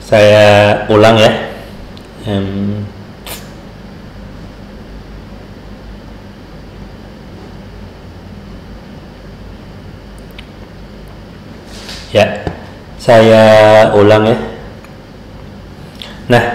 Saya ulang ya. Ya, saya ulang ya. Nah,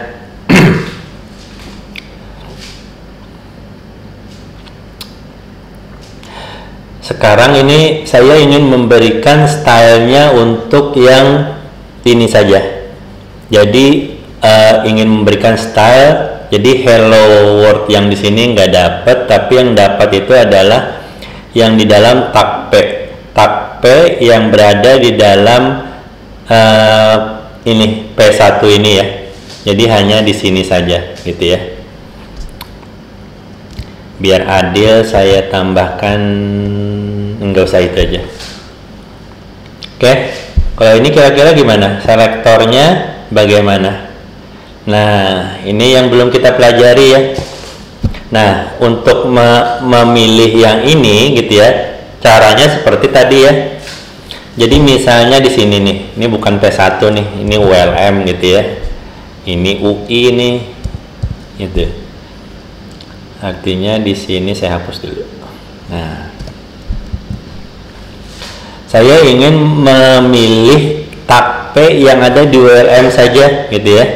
sekarang ini saya ingin memberikan stylenya untuk yang ini saja. Jadi ingin memberikan style. Jadi hello world yang di sini nggak dapat, tapi yang dapat itu adalah yang di dalam tag P. Tag P yang berada di dalam ini P1 ini ya. Jadi hanya di sini saja gitu ya. Biar adil saya tambahkan, enggak usah itu aja. Oke, kalau ini kira-kira gimana? Selektornya bagaimana? Nah, ini yang belum kita pelajari ya. Nah, untuk memilih yang ini gitu ya, caranya seperti tadi ya. Jadi misalnya di sini nih, ini bukan P1 nih, ini ULM gitu ya. Ini UI nih, gitu. Artinya di sini saya hapus dulu. Nah, saya ingin memilih tag P yang ada di ULM saja, gitu ya.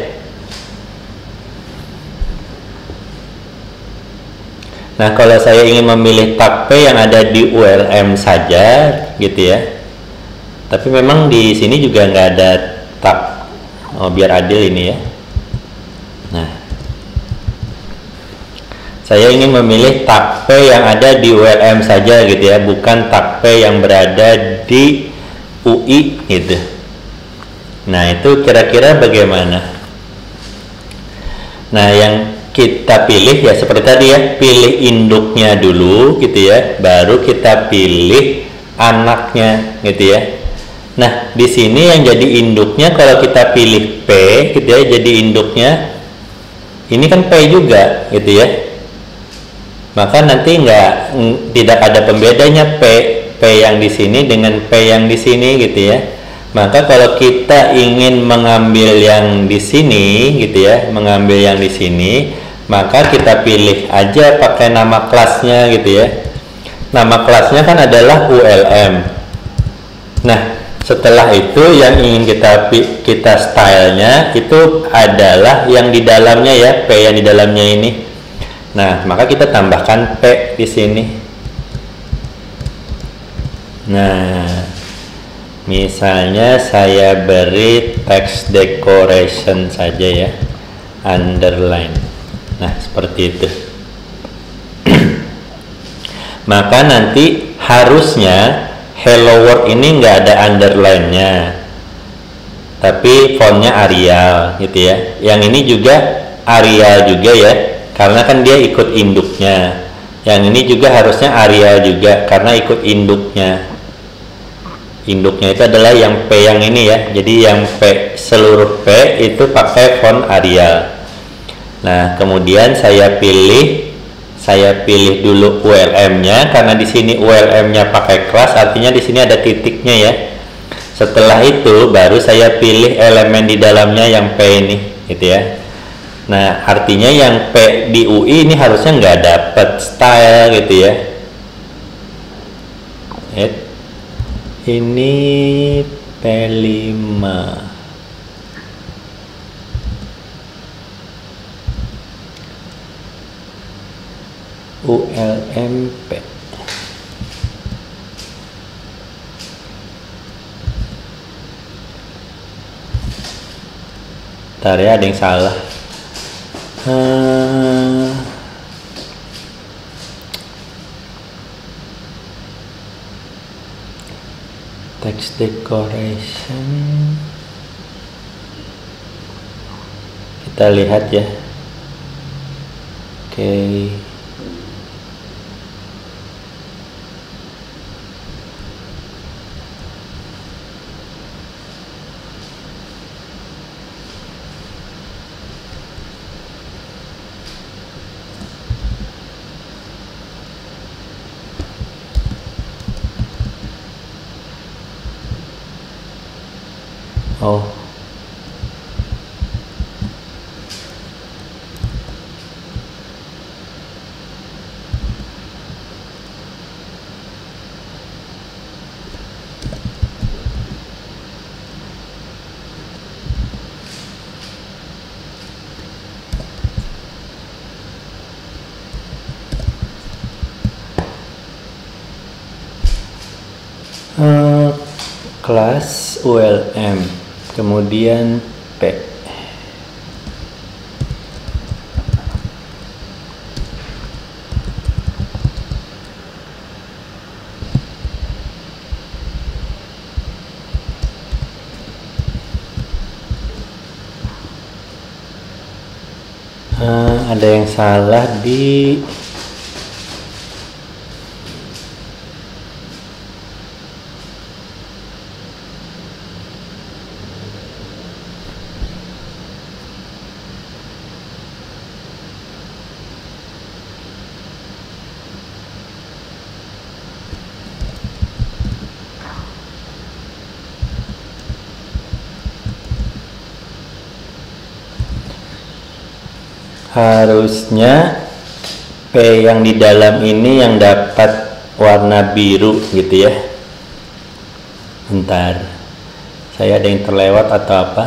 Nah, kalau saya ingin memilih tag P yang ada di ULM saja, gitu ya. Tapi memang di sini juga nggak ada tag. Oh, biar adil ini ya. Nah, saya ingin memilih tag P yang ada di ULM saja gitu ya, bukan tag P yang berada di UI gitu. Nah, itu kira-kira bagaimana? Nah, yang kita pilih ya seperti tadi ya, pilih induknya dulu gitu ya, baru kita pilih anaknya gitu ya. Nah, di sini yang jadi induknya kalau kita pilih P gitu ya, jadi induknya ini kan P juga gitu ya. Maka nanti tidak ada pembedanya P yang di sini dengan P yang di sini gitu ya. Maka kalau kita ingin mengambil yang di sini gitu ya, mengambil yang di sini, maka kita pilih aja pakai nama kelasnya gitu ya. Nama kelasnya kan adalah ULM. Nah, setelah itu yang ingin kita stylenya itu adalah yang di dalamnya ya, P yang di dalamnya ini. Nah, maka kita tambahkan P di sini. Nah, misalnya saya beri text decoration saja ya, underline. Nah, seperti itu. Maka nanti harusnya hello world ini nggak ada underline-nya, tapi fontnya Arial gitu ya. Yang ini juga Arial juga ya, karena kan dia ikut induknya. Yang ini juga harusnya Arial juga karena ikut induknya. Induknya itu adalah yang P yang ini ya. Jadi yang P, seluruh P itu pakai font Arial. Nah, kemudian saya pilih dulu ULM-nya, karena di sini ULM-nya pakai kelas, artinya di sini ada titiknya ya. Setelah itu baru saya pilih elemen di dalamnya yang P ini gitu ya. Nah, artinya yang P di UI ini harusnya nggak dapat style gitu ya. Ini P5. ULMP. Bentar ya, ada yang salah. Text decoration. Kita lihat ya. Oke. Oh, kelas ULM, kemudian P. Ada yang salah di harusnya P yang di dalam ini yang dapat warna biru gitu ya. Bentar, saya ada yang terlewat atau apa?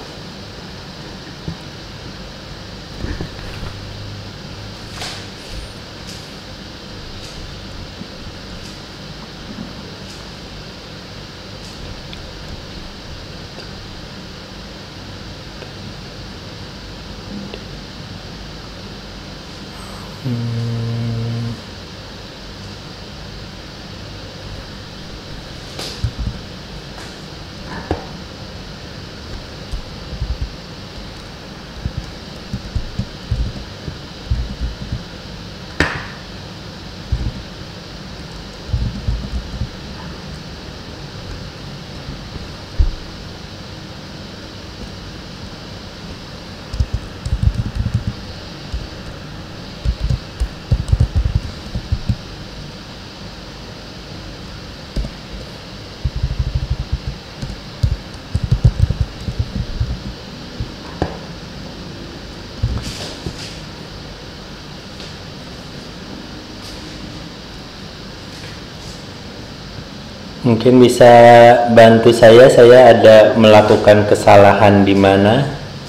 Mungkin bisa bantu saya ada melakukan kesalahan di mana?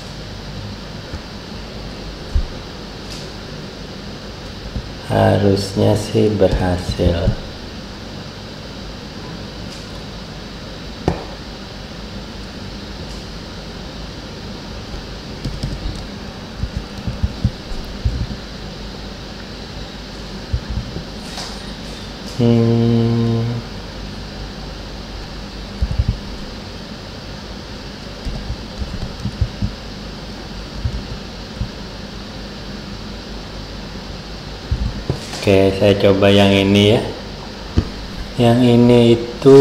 Harusnya sih berhasil. Oke, saya coba yang ini ya. Yang ini itu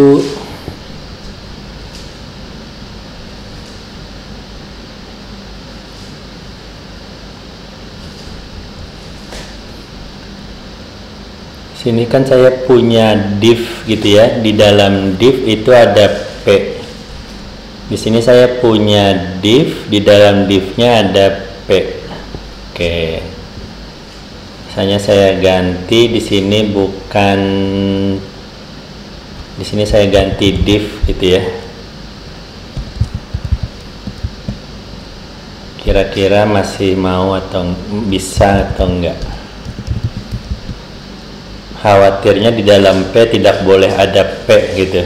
sini kan saya punya div gitu ya. Di dalam div itu ada P. Di sini saya punya div, di dalam divnya ada P. Oke. Misalnya saya ganti di sini bukan, di sini saya ganti div gitu ya. Kira-kira masih mau atau bisa atau enggak? Khawatirnya di dalam P tidak boleh ada P gitu.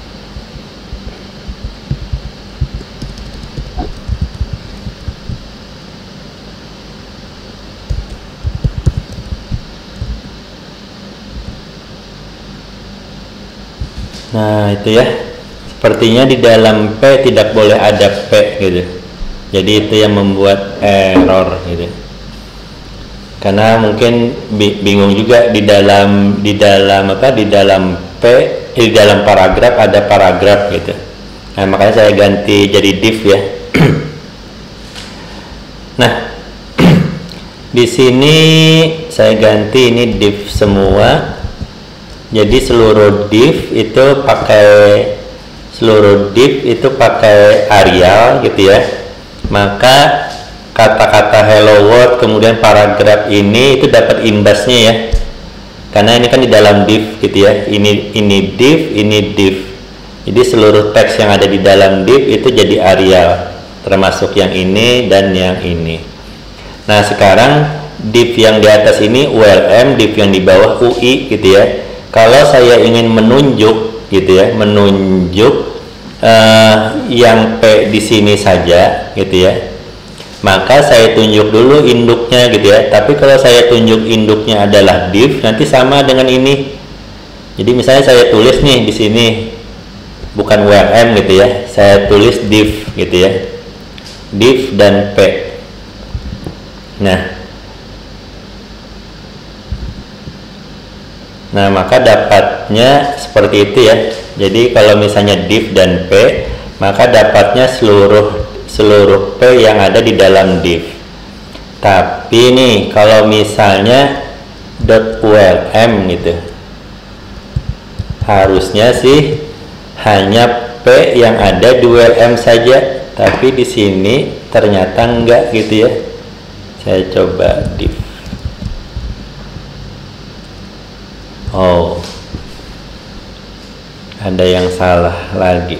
Nah itu ya, sepertinya di dalam P tidak boleh ada P gitu. Jadi itu yang membuat error gitu. Karena mungkin bingung juga di dalam apa, di dalam P, di dalam paragraf ada paragraf gitu. Nah makanya saya ganti jadi div ya. Nah di sini saya ganti ini div semua. Jadi seluruh div itu pakai Arial gitu ya. Maka kata-kata hello world kemudian paragraf ini itu dapat imbasnya ya. Karena ini kan di dalam div gitu ya. Ini div. Jadi seluruh teks yang ada di dalam div itu jadi Arial, termasuk yang ini dan yang ini. Nah, sekarang div yang di atas ini ULM, div yang di bawah UI gitu ya. Kalau saya ingin menunjuk gitu ya, menunjuk yang P di sini saja gitu ya, maka saya tunjuk dulu induknya gitu ya. Tapi kalau saya tunjuk induknya adalah div, nanti sama dengan ini. Jadi misalnya saya tulis nih di sini bukan ULM gitu ya, saya tulis div gitu ya, div dan P. Nah, maka dapatnya seperti itu ya. Jadi kalau misalnya div dan P, maka dapatnya seluruh P yang ada di dalam div. Tapi nih kalau misalnya .ulm gitu, harusnya sih hanya P yang ada di ULM saja, tapi di sini ternyata enggak gitu ya. Saya coba div. Oh, ada yang salah lagi.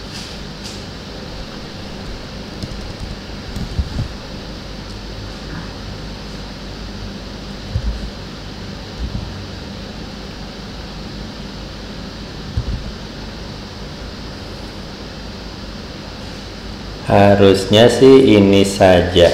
Harusnya sih ini saja.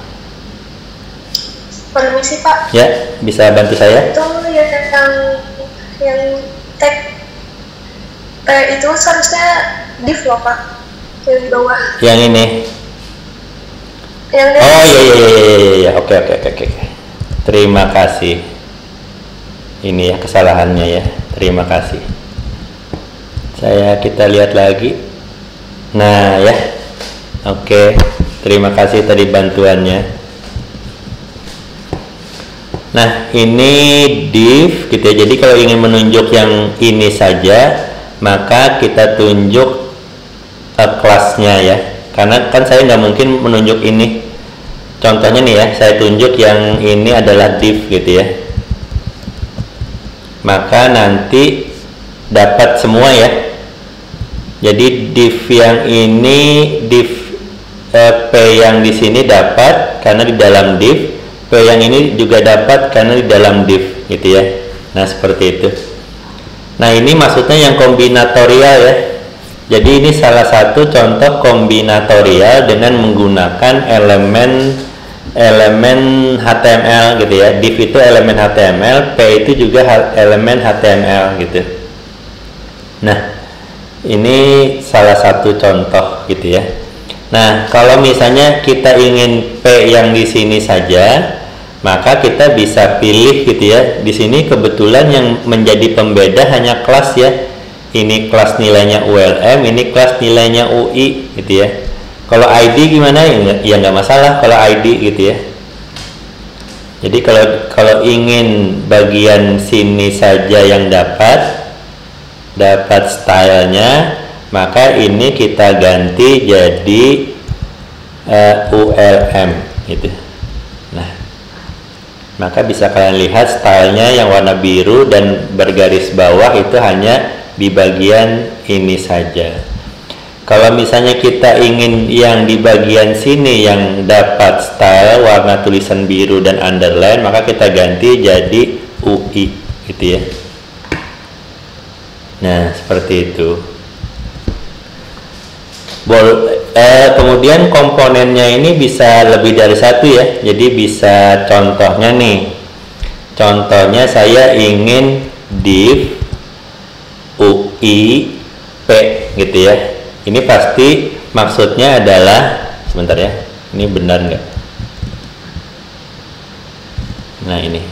Permisi Pak. Ya, bisa bantu saya? Itu yang tag itu seharusnya div loh Pak, yang di bawah. Yang ini. Yang oh iya. Oke. Terima kasih. Ini ya kesalahannya ya. Terima kasih. Kita lihat lagi. Nah ya. Oke. Terima kasih tadi bantuannya. Nah, ini div gitu ya. Jadi kalau ingin menunjuk yang ini saja, maka kita tunjuk kelasnya ya. Karena kan saya nggak mungkin menunjuk ini. Contohnya nih ya, saya tunjuk yang ini adalah div gitu ya. Maka nanti dapat semua ya. Jadi div yang ini, div P yang di sini dapat karena di dalam div. P yang ini juga dapat karena di dalam div gitu ya. Nah seperti itu. Nah ini maksudnya yang kombinatorial ya. Jadi ini salah satu contoh kombinatorial dengan menggunakan elemen HTML gitu ya. Div itu elemen HTML, P itu juga elemen HTML gitu. Nah ini salah satu contoh gitu ya. Nah kalau misalnya kita ingin P yang di sini saja, maka kita bisa pilih gitu ya. Di sini kebetulan yang menjadi pembeda hanya kelas ya. Ini kelas nilainya ULM, ini kelas nilainya UI gitu ya. Kalau ID gimana ya nggak masalah kalau ID gitu ya. Jadi kalau ingin bagian sini saja yang dapat stylenya, maka ini kita ganti jadi ULM gitu. Nah, maka bisa kalian lihat stylenya yang warna biru dan bergaris bawah itu hanya di bagian ini saja. Kalau misalnya kita ingin yang di bagian sini yang dapat style warna tulisan biru dan underline, maka kita ganti jadi UI gitu ya. Nah seperti itu. Kemudian komponennya ini bisa lebih dari satu ya. Jadi bisa contohnya nih. Contohnya saya ingin div UI P gitu ya. Ini pasti maksudnya adalah, sebentar ya, ini benar nggak? Nah ini.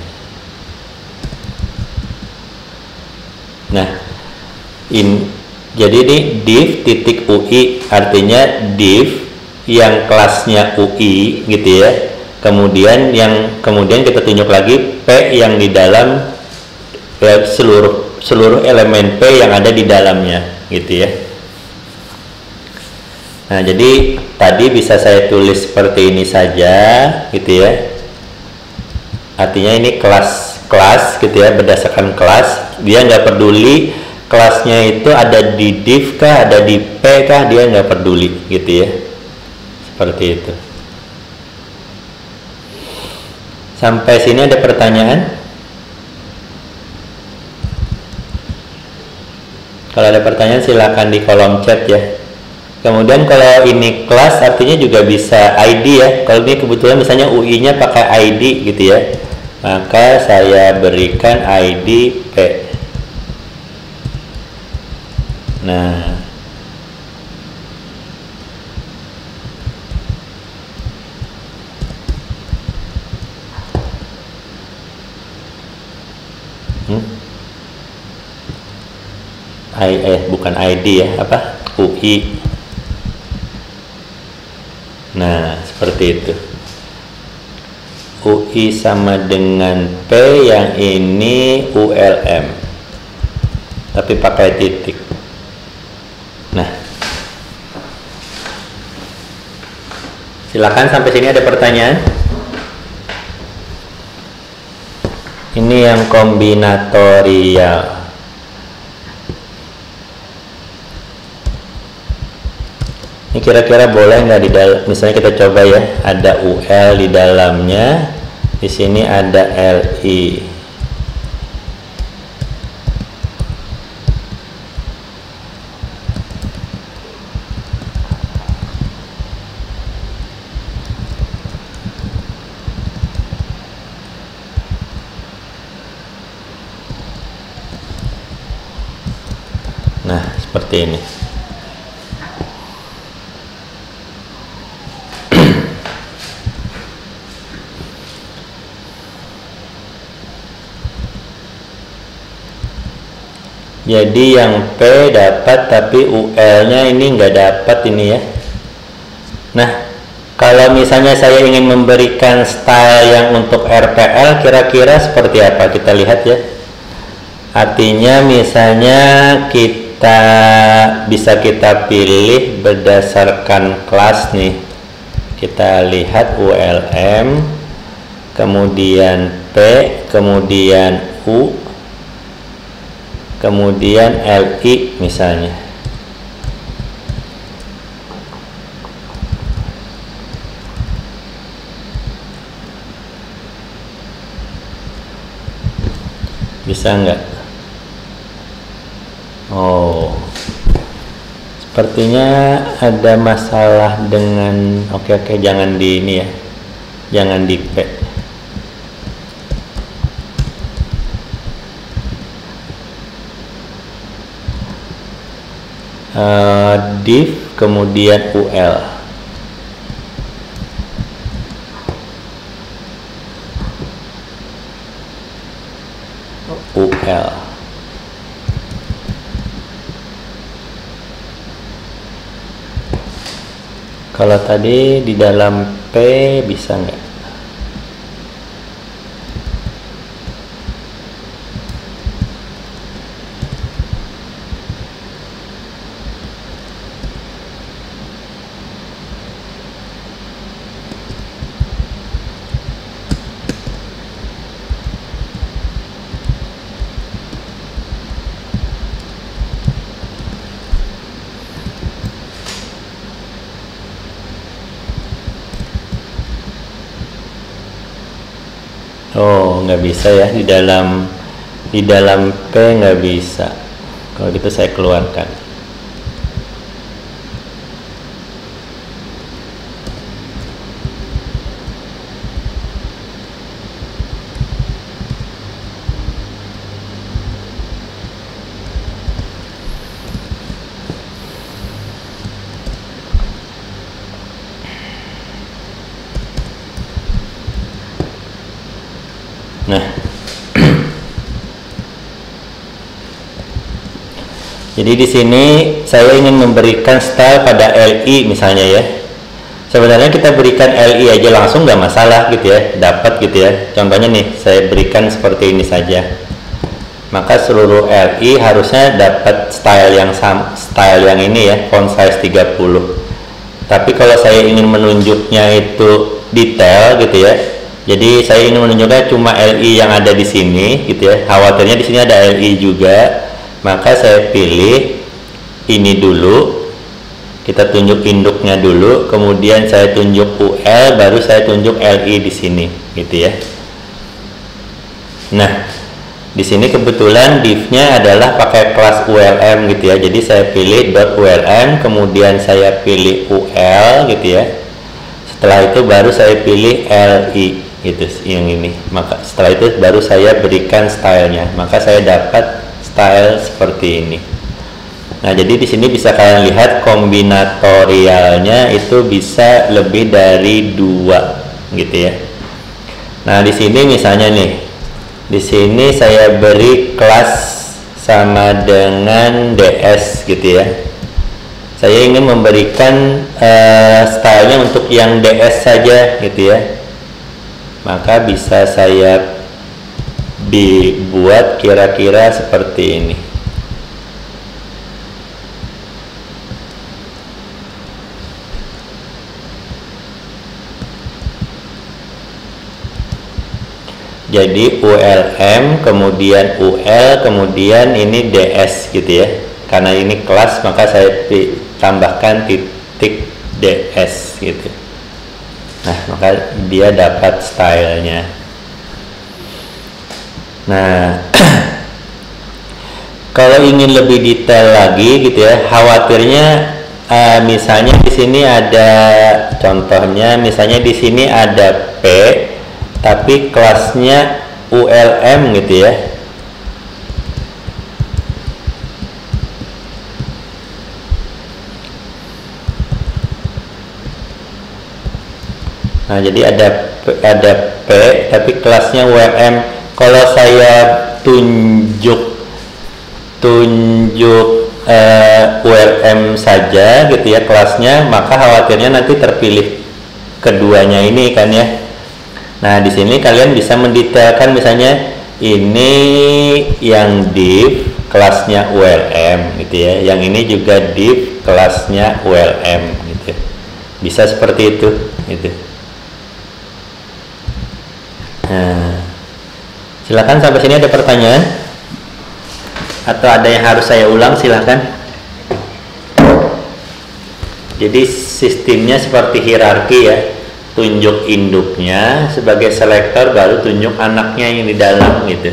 Nah jadi ini div titik UI, artinya div yang kelasnya UI gitu ya. Kemudian kita tunjuk lagi P yang di dalam seluruh elemen P yang ada di dalamnya gitu ya. Nah jadi tadi bisa saya tulis seperti ini saja gitu ya. Artinya ini kelas gitu ya, berdasarkan kelas. Dia nggak peduli kelasnya itu ada di div kah, ada di P kah, dia nggak peduli gitu ya. Seperti itu. Sampai sini ada pertanyaan? Kalau ada pertanyaan silakan di kolom chat ya. Kemudian kalau ini kelas artinya juga bisa ID ya. Kalau ini kebetulan misalnya UI-nya pakai ID gitu ya, maka saya berikan ID P. Nah, bukan ID ya, apa? UI. Nah, seperti itu. UI sama dengan P, yang ini ULM. Tapi pakai titik. Nah. Silakan sampai sini ada pertanyaan? Ini yang kombinatorial. Ini kira-kira boleh nggak di dalam? Misalnya kita coba ya, ada UL di dalamnya, di sini ada LI. Nah, seperti ini. Jadi yang P dapat tapi UL-nya ini nggak dapat ini ya. Nah, kalau misalnya saya ingin memberikan style yang untuk RPL, kira-kira seperti apa? Kita lihat ya. Artinya misalnya kita bisa kita pilih berdasarkan kelas nih. Kita lihat ULM, kemudian P, kemudian U, kemudian LI misalnya. Bisa nggak? Oh, sepertinya ada masalah dengan oke, jangan di ini ya, jangan di P. Div kemudian UL. Kalau tadi di dalam P bisa nggak? Oh, nggak bisa ya, di dalam P nggak bisa. Kalau gitu saya keluarkan. Nah, jadi di sini saya ingin memberikan style pada LI misalnya ya. Sebenarnya kita berikan LI aja langsung nggak masalah gitu ya, dapat gitu ya. Contohnya nih, saya berikan seperti ini saja. Maka seluruh LI harusnya dapat style yang sama, style yang ini ya, font size 30. Tapi kalau saya ingin menunjuknya itu detail gitu ya, jadi saya ingin menunjukkan cuma LI yang ada di sini gitu ya. Khawatirnya di sini ada LI juga. Maka saya pilih ini dulu. Kita tunjuk induknya dulu, kemudian saya tunjuk UL, baru saya tunjuk LI di sini gitu ya. Nah, Di sini kebetulan div-nya adalah pakai kelas ULM gitu ya. Jadi saya pilih .ulm, kemudian saya pilih UL gitu ya. Setelah itu baru saya pilih LI gitu yang ini. Maka setelah itu baru saya berikan stylenya. Maka saya dapat style seperti ini. Nah, jadi di sini bisa kalian lihat kombinatorialnya itu bisa lebih dari 2 gitu ya. Nah, di sini misalnya nih, di sini saya beri kelas sama dengan DS gitu ya. Saya ingin memberikan stylenya untuk yang DS saja gitu ya. Maka bisa saya dibuat kira-kira seperti ini. Jadi ULM, kemudian UL, kemudian ini DS gitu ya. Karena ini kelas, maka saya tambahkan titik DS gitu. Nah, maka dia dapat stylenya. Nah, kalau ingin lebih detail lagi gitu ya, khawatirnya misalnya di sini ada contohnya, misalnya di sini ada P tapi kelasnya ULM gitu ya. Nah, jadi ada P tapi kelasnya ULM. Kalau saya tunjuk ULM saja gitu ya kelasnya, maka khawatirnya nanti terpilih keduanya ini kan ya. Nah, di sini kalian bisa mendetailkan misalnya ini yang div kelasnya ULM gitu ya. Yang ini juga div kelasnya ULM gitu. Bisa seperti itu gitu. Nah, silakan sampai sini ada pertanyaan atau ada yang harus saya ulang, silakan. Jadi sistemnya seperti hierarki ya. Tunjuk induknya sebagai selektor, baru tunjuk anaknya yang di dalam gitu.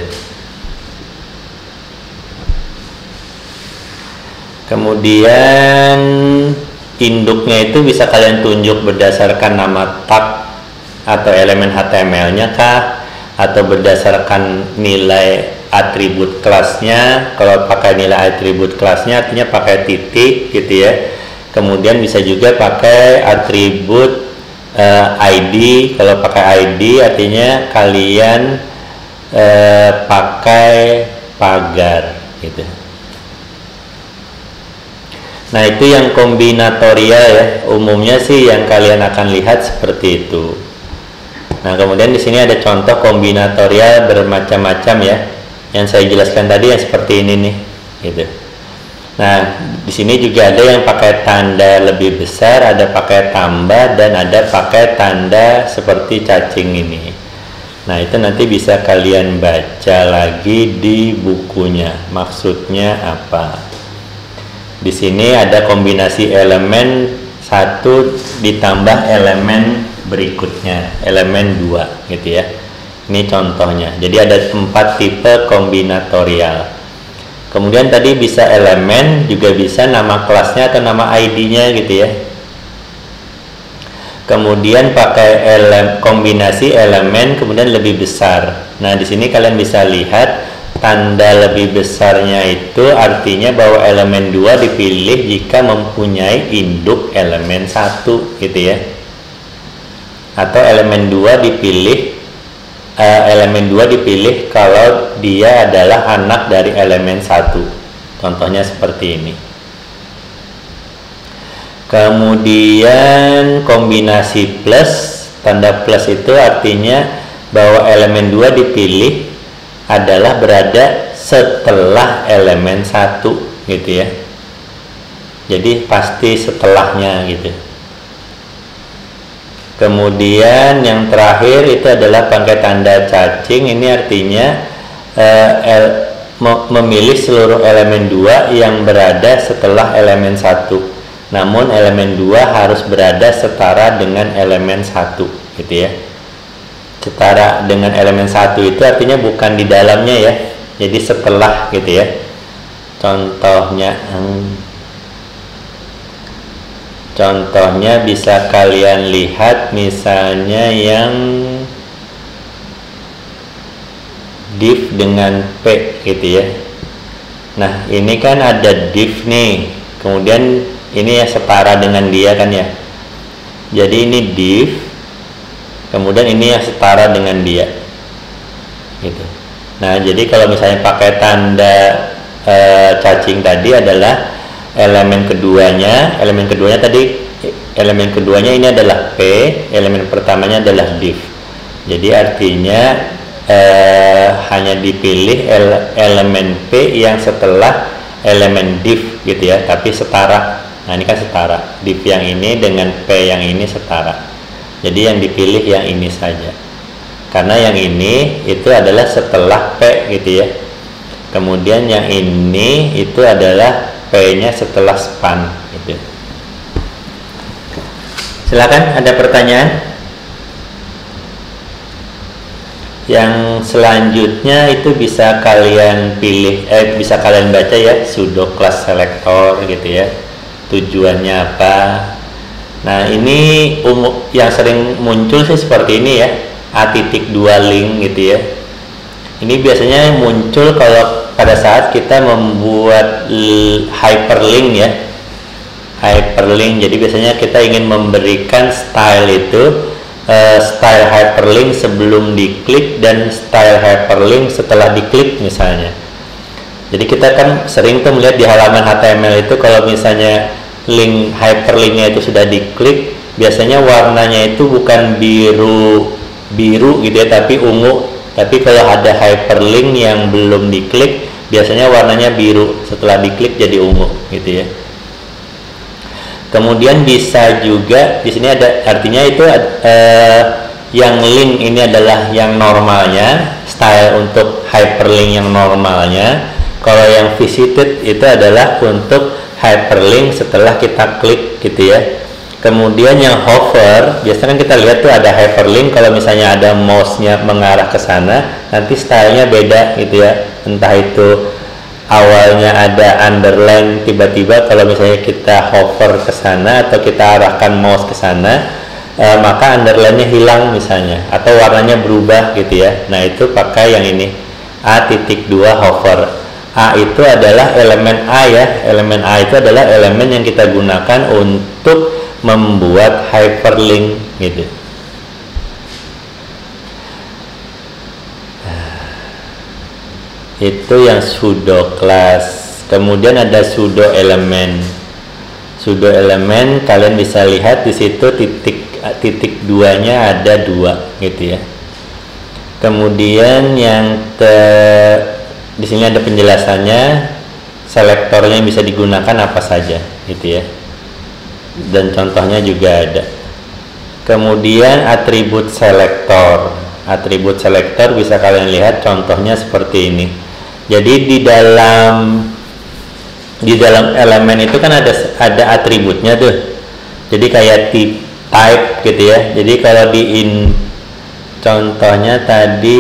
Kemudian induknya itu bisa kalian tunjuk berdasarkan nama tag atau elemen HTML-nya kah, atau berdasarkan nilai atribut kelasnya. Kalau pakai nilai atribut kelasnya artinya pakai titik gitu ya. Kemudian bisa juga pakai atribut ID. Kalau pakai ID artinya kalian pakai pagar gitu. Nah, itu yang kombinatorial ya. Umumnya sih yang kalian akan lihat seperti itu. Nah, kemudian di sini ada contoh kombinatorial bermacam-macam ya. Yang saya jelaskan tadi yang seperti ini nih gitu. Nah, di sini juga ada yang pakai tanda lebih besar, ada pakai tambah, dan ada pakai tanda seperti cacing ini. Nah, itu nanti bisa kalian baca lagi di bukunya. Maksudnya apa? Di sini ada kombinasi elemen 1 ditambah elemen berikutnya, elemen 2 gitu ya. Ini contohnya. Jadi ada 4 tipe kombinatorial. Kemudian tadi bisa elemen, juga bisa nama kelasnya atau nama ID-nya gitu ya. Kemudian pakai kombinasi elemen kemudian lebih besar. Nah, di sini kalian bisa lihat tanda lebih besarnya itu artinya bahwa elemen 2 dipilih jika mempunyai induk elemen 1 gitu ya. Atau elemen 2 dipilih kalau dia adalah anak dari elemen 1. Contohnya seperti ini. Kemudian kombinasi plus, tanda plus itu artinya bahwa elemen 2 dipilih adalah berada setelah elemen 1 gitu ya. Jadi pasti setelahnya gitu. Kemudian yang terakhir itu adalah pakai tanda cacing. Ini artinya memilih seluruh elemen 2 yang berada setelah elemen 1. Namun elemen 2 harus berada setara dengan elemen 1 gitu ya. Setara dengan elemen 1 itu artinya bukan di dalamnya ya. Jadi setelah gitu ya. Contohnya bisa kalian lihat misalnya yang div dengan P gitu ya. Nah ini kan ada div nih, kemudian ini ya setara dengan dia kan ya. Jadi ini div, kemudian ini yang setara dengan dia gitu. Nah jadi kalau misalnya pakai tanda cacing tadi adalah elemen keduanya ini adalah P, elemen pertamanya adalah div. Jadi artinya hanya dipilih elemen P yang setelah elemen div gitu ya, tapi setara. Nah ini kan setara, div yang ini dengan P yang ini setara. Jadi yang dipilih yang ini saja, karena yang ini itu adalah setelah P gitu ya. Kemudian yang ini itu adalah P-nya setelah span gitu. Silakan, ada pertanyaan? Yang selanjutnya itu bisa kalian pilih, bisa kalian baca ya, pseudo class selector gitu ya. Tujuannya apa? Nah ini yang sering muncul sih seperti ini ya, A.2 link gitu ya. Ini biasanya muncul kalau pada saat kita membuat hyperlink ya, hyperlink. Jadi biasanya kita ingin memberikan style itu, style hyperlink sebelum diklik dan style hyperlink setelah diklik misalnya. Jadi kita kan sering tuh melihat di halaman HTML itu kalau misalnya link hyperlinknya itu sudah diklik, biasanya warnanya itu bukan biru gitu ya, tapi ungu. Tapi kalau ada hyperlink yang belum diklik, biasanya warnanya biru, setelah diklik jadi ungu gitu ya. Kemudian bisa juga di sini ada, artinya itu yang link ini adalah yang normalnya, style untuk hyperlink yang normalnya. Kalau yang visited itu adalah untuk hyperlink setelah kita klik gitu ya. Kemudian yang hover, biasanya kan kita lihat tuh ada hyperlink, kalau misalnya ada mouse-nya mengarah ke sana, nanti stylenya beda gitu ya. Entah itu awalnya ada underline, tiba-tiba kalau misalnya kita hover ke sana atau kita arahkan mouse ke sana, maka underline-nya hilang misalnya, atau warnanya berubah gitu ya. Nah itu pakai yang ini, A.2 hover. A itu adalah elemen A ya, elemen A itu adalah elemen yang kita gunakan untuk membuat hyperlink gitu. Itu yang pseudo class. Kemudian ada pseudo elemen. Pseudo elemen kalian bisa lihat di situ titik duanya ada 2 gitu ya. Kemudian yang di sini ada penjelasannya, selektornya yang bisa digunakan apa saja gitu ya. Dan contohnya juga ada. Kemudian atribut selektor. Atribut selektor bisa kalian lihat contohnya seperti ini. Jadi di dalam elemen itu kan ada atributnya tuh. Jadi kayak type gitu ya. Jadi kalau contohnya tadi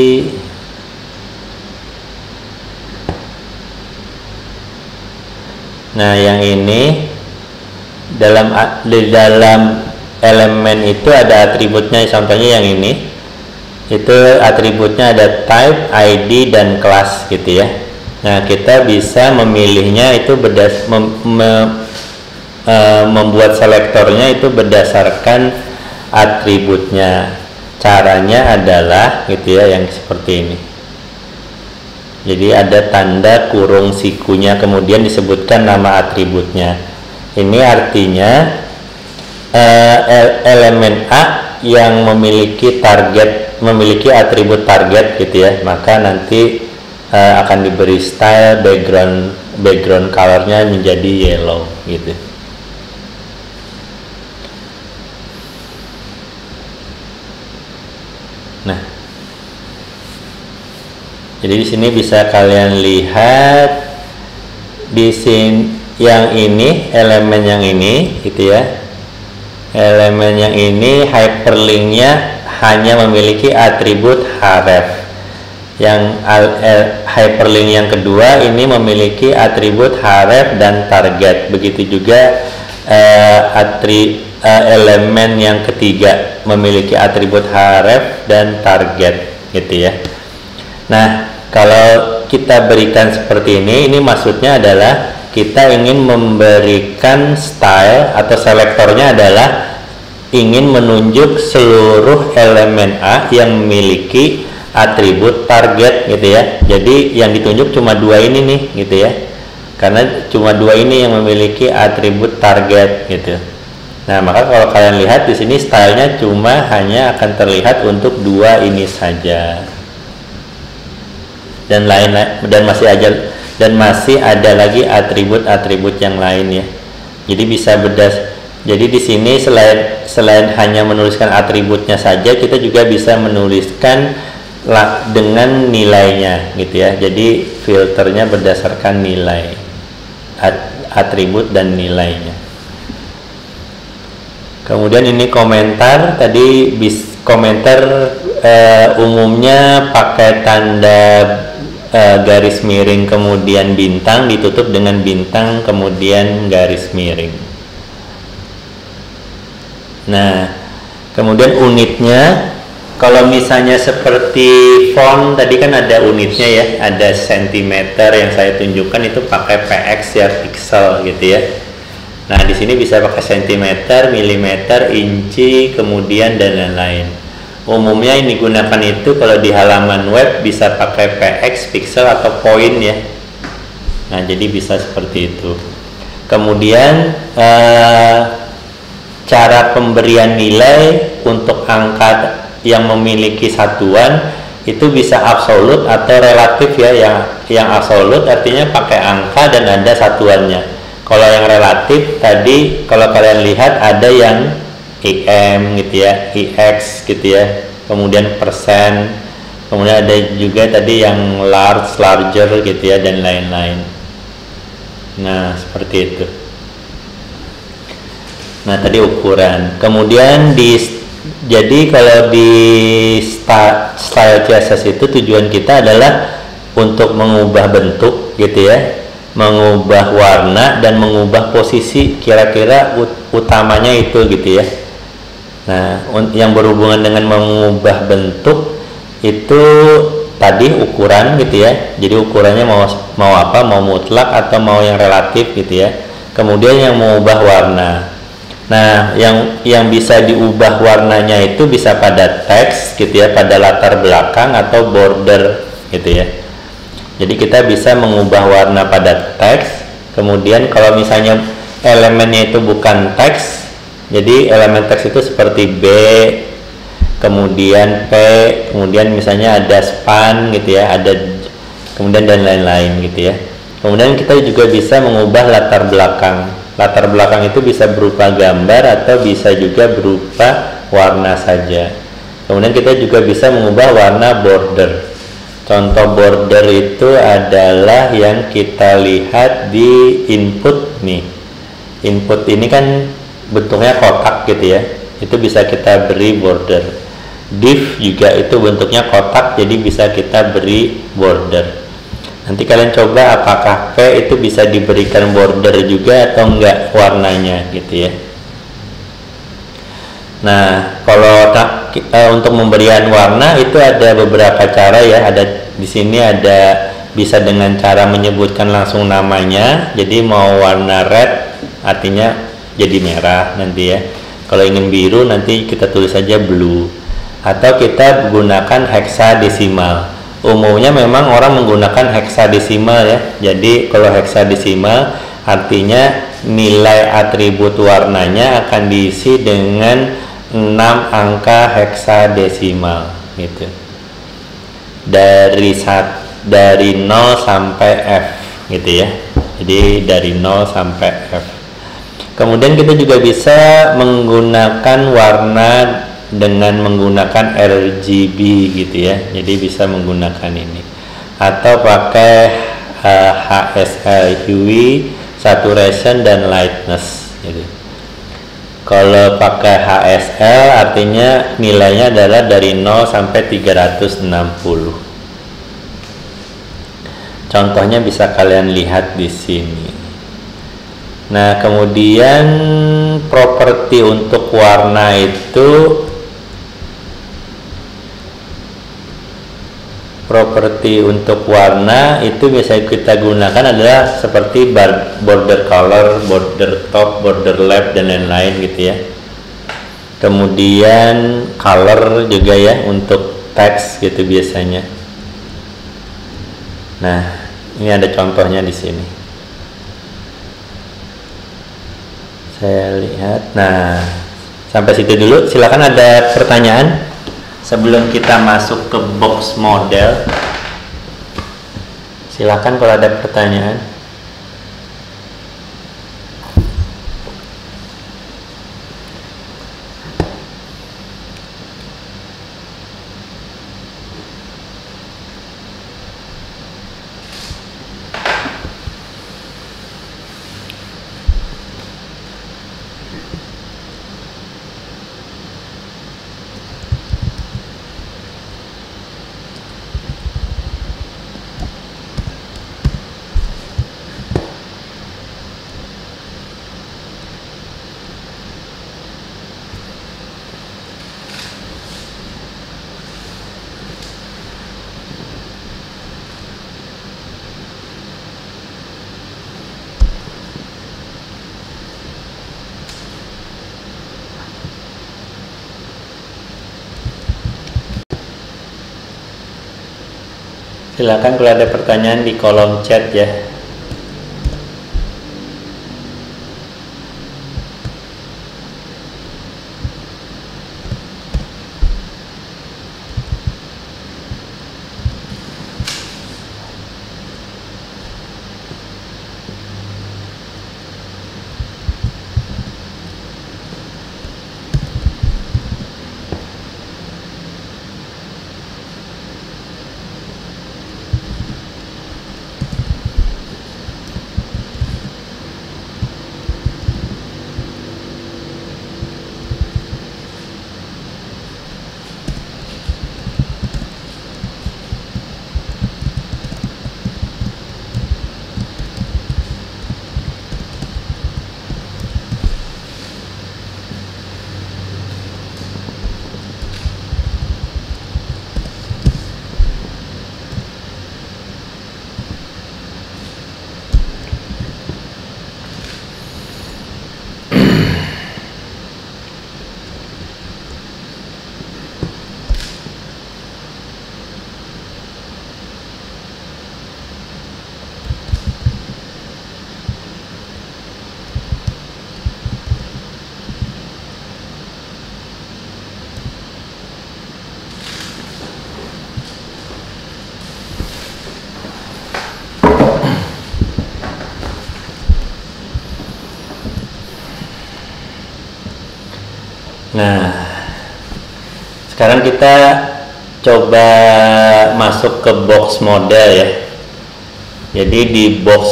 nah yang ini di dalam elemen itu ada atributnya, contohnya yang ini itu atributnya ada type, ID, dan class gitu ya. Nah kita bisa memilihnya itu membuat selektornya itu berdasarkan atributnya. Caranya adalah gitu ya, yang seperti ini. Jadi ada tanda kurung sikunya, kemudian disebutkan nama atributnya. Ini artinya elemen A yang memiliki atribut target gitu ya, maka nanti akan diberi style background colornya menjadi yellow gitu. Nah, jadi di sini bisa kalian lihat di sini. Yang ini, elemen yang ini gitu ya, elemen yang ini hyperlinknya hanya memiliki atribut href. Yang hyperlink yang kedua ini memiliki atribut href dan target. Begitu juga elemen yang ketiga memiliki atribut href dan target, gitu ya. Nah, kalau kita berikan seperti ini maksudnya adalah kita ingin memberikan style atau selektornya adalah ingin menunjuk seluruh elemen A yang memiliki atribut target, gitu ya. Jadi yang ditunjuk cuma dua ini nih, gitu ya, karena cuma dua ini yang memiliki atribut target, gitu. Nah, maka kalau kalian lihat di sini stylenya cuma hanya akan terlihat untuk dua ini saja, dan masih ada lagi atribut-atribut yang lain ya. Jadi bisa jadi di sini selain hanya menuliskan atributnya saja, kita juga bisa menuliskan dengan nilainya, gitu ya. Jadi filternya berdasarkan nilai, atribut dan nilainya. Kemudian ini komentar tadi, komentar umumnya pakai tanda garis miring kemudian bintang ditutup dengan bintang kemudian garis miring. Nah, kemudian unitnya, kalau misalnya seperti font tadi kan ada unitnya ya, ada sentimeter yang saya tunjukkan itu pakai px ya, pixel, gitu ya. Nah, di sini bisa pakai sentimeter, milimeter, inci, kemudian dan lain-lain. Umumnya ini gunakan itu kalau di halaman web bisa pakai px, pixel atau point ya. Nah, jadi bisa seperti itu. Kemudian cara pemberian nilai untuk angka yang memiliki satuan itu bisa absolut atau relatif ya. Yang absolut artinya pakai angka dan ada satuannya. Kalau yang relatif tadi kalau kalian lihat ada yang IM gitu ya, IX gitu ya, kemudian persen, kemudian ada juga tadi yang large, larger gitu ya, dan lain-lain. Nah, seperti itu. Nah, tadi ukuran. Kemudian jadi kalau di style CSS itu tujuan kita adalah untuk mengubah bentuk gitu ya, mengubah warna dan mengubah posisi kira-kira utamanya itu gitu ya. Nah, yang berhubungan dengan mengubah bentuk itu tadi ukuran gitu ya. Jadi ukurannya mau apa, mau mutlak atau mau yang relatif gitu ya. Kemudian yang mengubah warna. Nah, yang bisa diubah warnanya itu bisa pada teks gitu ya, pada latar belakang atau border gitu ya. Jadi kita bisa mengubah warna pada teks. Kemudian kalau misalnya elemennya itu bukan teks, jadi elemen teks itu seperti B, kemudian P, kemudian misalnya ada span gitu ya, ada kemudian dan lain-lain gitu ya. Kemudian kita juga bisa mengubah latar belakang. Latar belakang itu bisa berupa gambar atau bisa juga berupa warna saja. Kemudian kita juga bisa mengubah warna border. Contoh border itu adalah yang kita lihat di input nih. Input ini kan bentuknya kotak gitu ya, itu bisa kita beri border. Div juga itu bentuknya kotak, jadi bisa kita beri border. Nanti kalian coba apakah P itu bisa diberikan border juga atau enggak warnanya gitu ya. Nah, kalau untuk pemberian warna itu ada beberapa cara ya. Ada di sini ada bisa dengan cara menyebutkan langsung namanya. Jadi mau warna red artinya jadi merah nanti ya. Kalau ingin biru nanti kita tulis saja blue. Atau kita gunakan heksadesimal. Umumnya memang orang menggunakan heksadesimal ya. Jadi kalau heksadesimal artinya nilai atribut warnanya akan diisi dengan 6 angka heksadesimal gitu. Dari 0 sampai F gitu ya. Jadi dari 0 sampai F. Kemudian kita juga bisa menggunakan warna dengan menggunakan RGB gitu ya. Jadi bisa menggunakan ini atau pakai HSL, hue, saturation dan lightness gitu. Kalau pakai HSL artinya nilainya adalah dari 0 sampai 360. Contohnya bisa kalian lihat di sini. Nah, kemudian properti untuk warna itu bisa kita gunakan adalah seperti border color, border top, border left, dan lain-lain gitu ya. Kemudian color juga ya untuk teks gitu biasanya. Nah, ini ada contohnya di sini. Saya lihat. Nah, sampai situ dulu. Silakan ada pertanyaan sebelum kita masuk ke box model. Silakan kalau ada pertanyaan. Silakan kalau ada pertanyaan di kolom chat ya. Nah, sekarang kita coba masuk ke box model ya. Jadi di box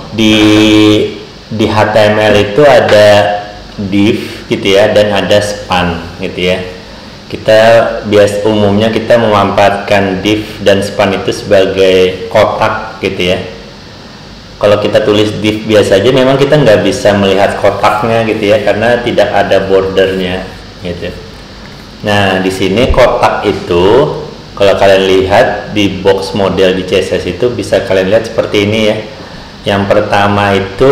di HTML itu ada div gitu ya, dan ada span gitu ya. Umumnya kita memanfaatkan div dan span itu sebagai kotak gitu ya. Kalau kita tulis div biasa aja memang kita nggak bisa melihat kotaknya gitu ya, karena tidak ada bordernya gitu. Nah, di sini kotak itu kalau kalian lihat di box model di CSS itu bisa kalian lihat seperti ini ya. Yang pertama itu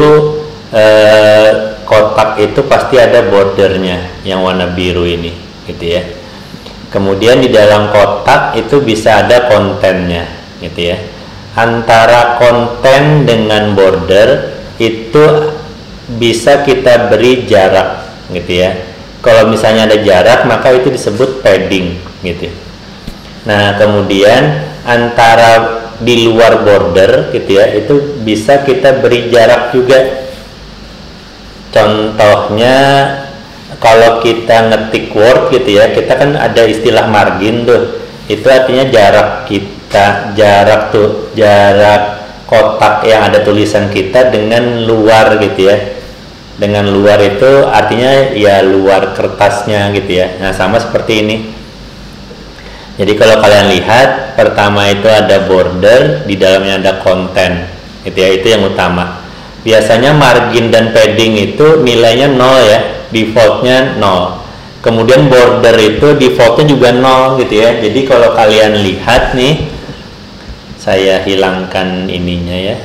kotak itu pasti ada bordernya yang warna biru ini gitu ya. Kemudian di dalam kotak itu bisa ada kontennya gitu ya. Antara konten dengan border itu bisa kita beri jarak gitu ya. Kalau misalnya ada jarak maka itu disebut padding gitu. Nah, kemudian antara di luar border gitu ya, itu bisa kita beri jarak juga. Contohnya kalau kita ngetik word gitu ya, kita kan ada istilah margin tuh. Itu artinya jarak kita, jarak kotak yang ada tulisan kita dengan luar gitu ya. Dengan luar itu artinya ya luar kertasnya gitu ya. Nah, sama seperti ini. Jadi kalau kalian lihat, pertama itu ada border, di dalamnya ada konten, gitu ya, itu yang utama. Biasanya margin dan padding itu nilainya 0 ya, defaultnya 0. Kemudian border itu defaultnya juga 0 gitu ya. Jadi kalau kalian lihat nih, saya hilangkan ininya ya.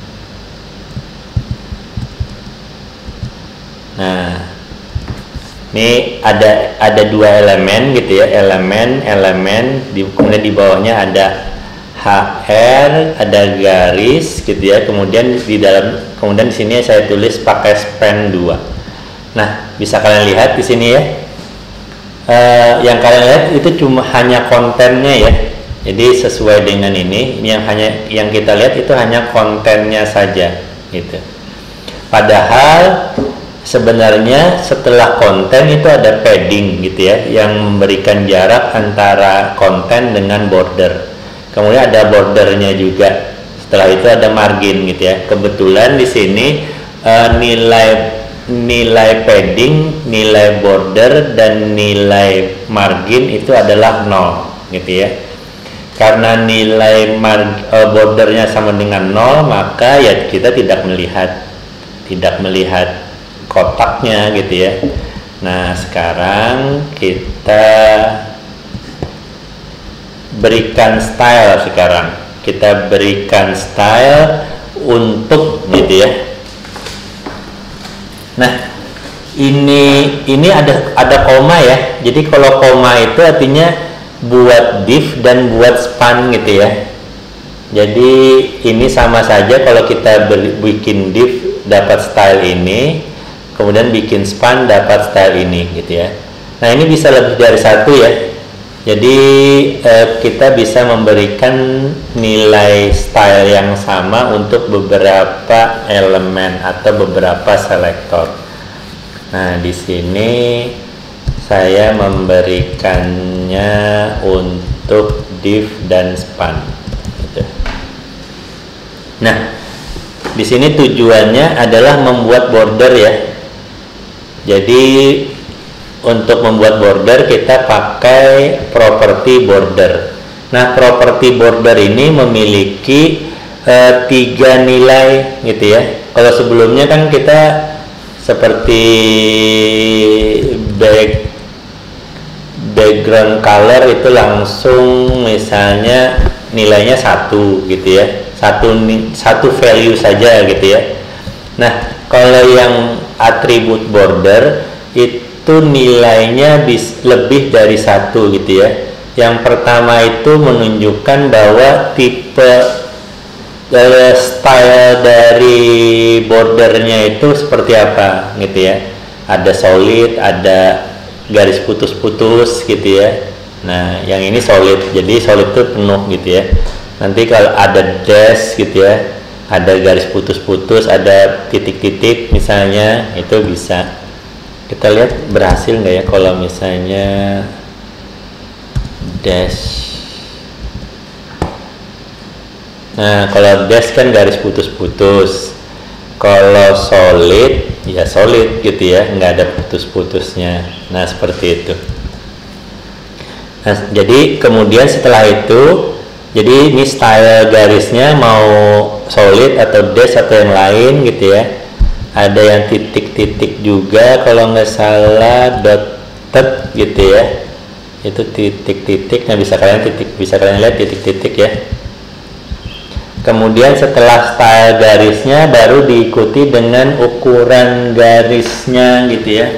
Nah, ini ada dua elemen gitu ya, elemen kemudian di bawahnya ada HR, ada garis gitu ya, kemudian kemudian di sini saya tulis pakai span 2. Nah, bisa kalian lihat di sini ya, yang kalian lihat itu cuma hanya kontennya ya, jadi sesuai dengan ini yang kita lihat itu hanya kontennya saja gitu. Padahal sebenarnya setelah konten itu ada padding gitu ya, yang memberikan jarak antara konten dengan border. Kemudian ada bordernya juga. Setelah itu ada margin gitu ya. Kebetulan di sini nilai padding, nilai border dan nilai margin itu adalah 0 gitu ya. Karena nilai bordernya sama dengan 0, maka ya kita tidak melihat kotaknya gitu ya. Nah, sekarang kita berikan style kita berikan style untuk gitu ya. Nah, ini ada koma ya. Jadi kalau koma itu artinya buat div dan buat span gitu ya. Jadi ini sama saja kalau kita bikin div dapat style ini, kemudian bikin span dapat style ini gitu ya. Nah, ini bisa lebih dari satu ya. Jadi kita bisa memberikan nilai style yang sama untuk beberapa elemen atau beberapa selektor. Nah, di sini saya memberikannya untuk div dan span gitu. Nah, di sini tujuannya adalah membuat border ya. Jadi untuk membuat border kita pakai property border. Nah, property border ini memiliki 3 nilai gitu ya. Kalau sebelumnya kan kita seperti background color itu langsung misalnya nilainya 1 gitu ya. Satu value saja gitu ya. Nah, kalau yang atribut border itu nilainya lebih dari 1 gitu ya. Yang pertama itu menunjukkan bahwa tipe style dari bordernya itu seperti apa gitu ya. Ada solid, ada garis putus-putus gitu ya. Nah, yang ini solid, jadi solid itu penuh gitu ya. Nanti kalau ada dash gitu ya, ada garis putus-putus, ada titik-titik misalnya, itu bisa. Kita lihat berhasil nggak ya kalau misalnya dash. Nah, kalau dash kan garis putus-putus. Kalau solid ya solid gitu ya, nggak ada putus-putusnya. Nah, seperti itu. Nah, jadi kemudian setelah itu, jadi ini style garisnya mau solid atau dash atau yang lain gitu ya. Ada yang titik-titik juga kalau nggak salah, dotted gitu ya. Itu titik-titik. Nah, bisa kalian lihat titik-titik ya. Kemudian setelah style garisnya baru diikuti dengan ukuran garisnya gitu ya.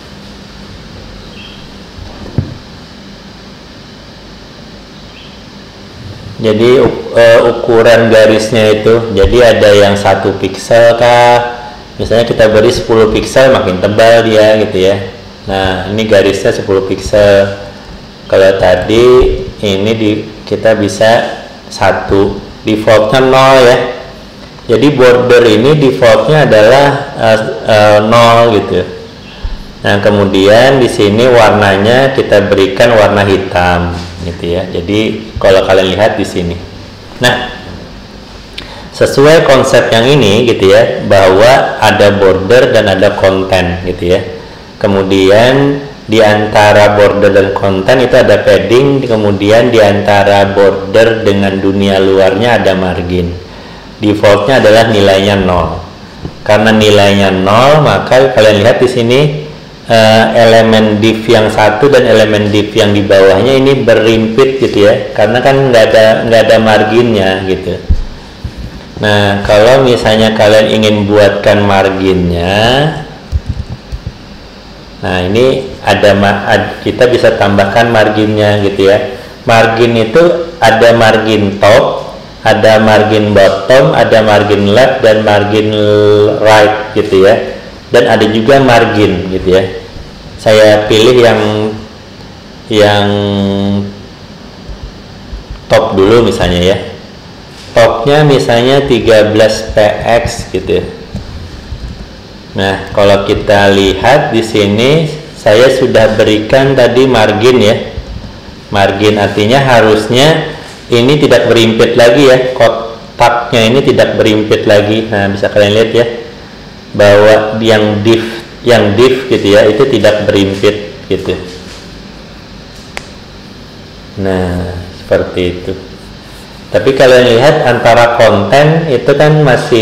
Jadi ukuran garisnya itu, jadi ada yang 1 piksel kah, misalnya kita beri 10 piksel makin tebal dia gitu ya. Nah, ini garisnya 10 piksel. Kalau tadi ini kita bisa 1, defaultnya 0 ya. Jadi border ini defaultnya adalah 0 gitu. Nah, kemudian di sini warnanya kita berikan warna hitam gitu ya. Jadi kalau kalian lihat di sini. Nah, sesuai konsep yang ini gitu ya, bahwa ada border dan ada konten gitu ya. kemudian di antara border dan konten itu ada padding, kemudian di antara border dengan dunia luarnya ada margin. Defaultnya adalah nilainya 0. Karena nilainya 0, maka kalian lihat di sini elemen div yang satu dan elemen div yang di bawahnya ini berimpit gitu ya, karena kan nggak ada marginnya gitu. Nah, kalau misalnya kalian ingin buatkan marginnya, nah ini kita bisa tambahkan marginnya gitu ya. Margin itu ada margin top, ada margin bottom, ada margin left dan margin right gitu ya. Dan ada juga margin gitu ya. Saya pilih yang top dulu misalnya ya. Topnya misalnya 13px gitu ya. Nah, kalau kita lihat di sini saya sudah berikan tadi margin ya. Margin artinya harusnya ini tidak berimpit lagi ya. Kotaknya ini tidak berimpit lagi. Nah, bisa kalian lihat ya, bahwa yang div gitu ya itu tidak berimpit gitu. Nah, seperti itu. Tapi kalian lihat antara konten itu kan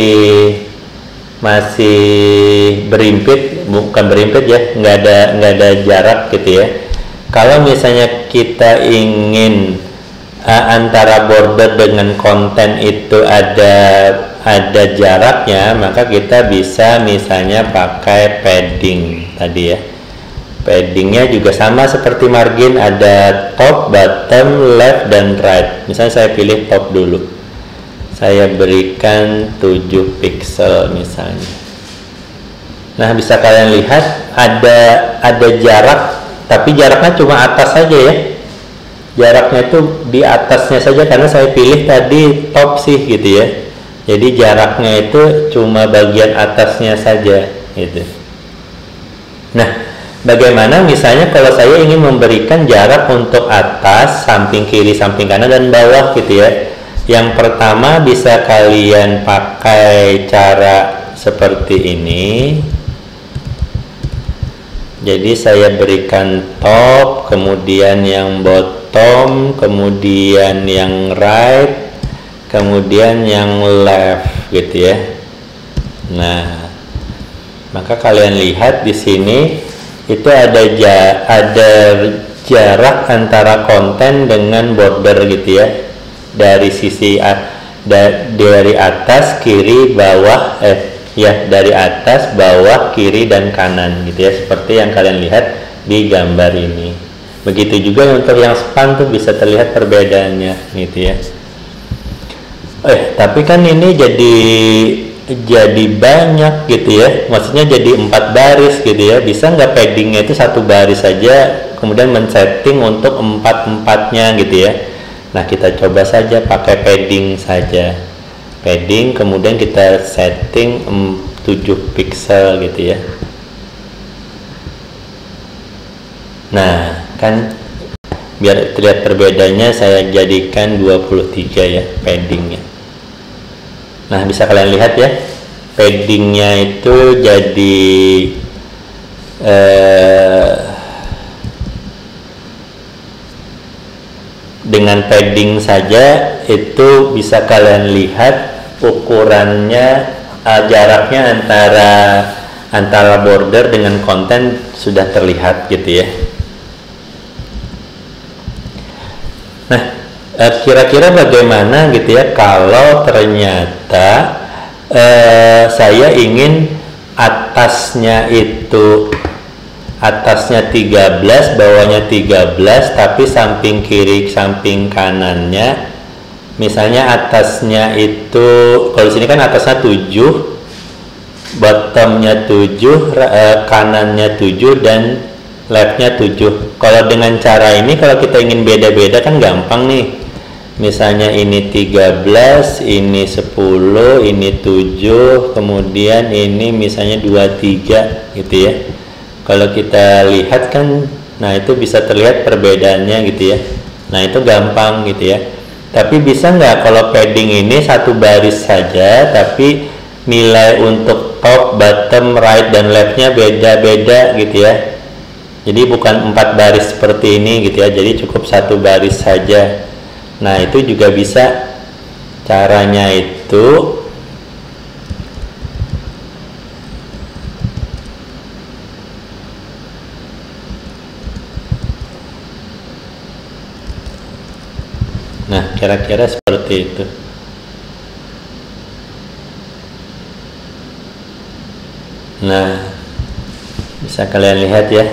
masih berimpit, bukan berimpit ya, nggak ada jarak gitu ya. Kalau misalnya kita ingin antara border dengan konten itu ada jaraknya, maka kita bisa misalnya pakai padding tadi ya. Paddingnya juga sama seperti margin, ada top, bottom, left, dan right. Misalnya saya pilih top dulu, saya berikan 7 pixel misalnya. Nah, bisa kalian lihat ada jarak, tapi jaraknya cuma atas saja ya. Jaraknya itu di atasnya saja karena saya pilih tadi top sih gitu ya. Jadi jaraknya itu cuma bagian atasnya saja gitu. Nah, bagaimana misalnya kalau saya ingin memberikan jarak untuk atas, samping kiri, samping kanan, dan bawah gitu ya. Yang pertama bisa kalian pakai cara seperti ini. Jadi saya berikan top, kemudian yang bottom, kemudian yang right, kemudian yang left gitu ya. Nah, maka kalian lihat di sini itu ada jarak antara konten dengan border gitu ya, dari sisi dari atas, kiri, bawah, dari atas, bawah, kiri, dan kanan gitu ya, seperti yang kalian lihat di gambar ini. Begitu juga untuk yang span tuh bisa terlihat perbedaannya gitu ya. Tapi kan ini jadi banyak gitu ya, maksudnya jadi 4 baris gitu ya. Bisa nggak paddingnya itu 1 baris saja, kemudian men-setting untuk 4-4-nya gitu ya. Nah, kita coba saja pakai padding saja. Padding, kemudian kita setting 7 pixel gitu ya. Nah, kan biar terlihat perbedaannya saya jadikan 23 ya paddingnya. Nah, bisa kalian lihat ya, paddingnya itu jadi dengan padding saja itu bisa kalian lihat ukurannya, jaraknya antara border dengan konten sudah terlihat gitu ya. Nah, kira-kira bagaimana gitu ya kalau ternyata saya ingin atasnya 13, bawahnya 13, tapi samping kiri, samping kanannya, misalnya atasnya itu, kalau di sini kan atasnya 7, bottomnya 7, kanannya 7, dan leftnya 7. Kalau dengan cara ini, kalau kita ingin beda-beda kan gampang nih. Misalnya ini 13, ini 10, ini 7, kemudian ini misalnya 23 gitu ya. Kalau kita lihat kan, nah itu bisa terlihat perbedaannya gitu ya. Nah, itu gampang gitu ya. Tapi bisa nggak kalau padding ini 1 baris saja, tapi nilai untuk top, bottom, right dan leftnya beda-beda gitu ya. Jadi bukan 4 baris seperti ini gitu ya, jadi cukup 1 baris saja. Nah itu juga bisa. Caranya itu nah kira-kira seperti itu. Nah bisa kalian lihat ya.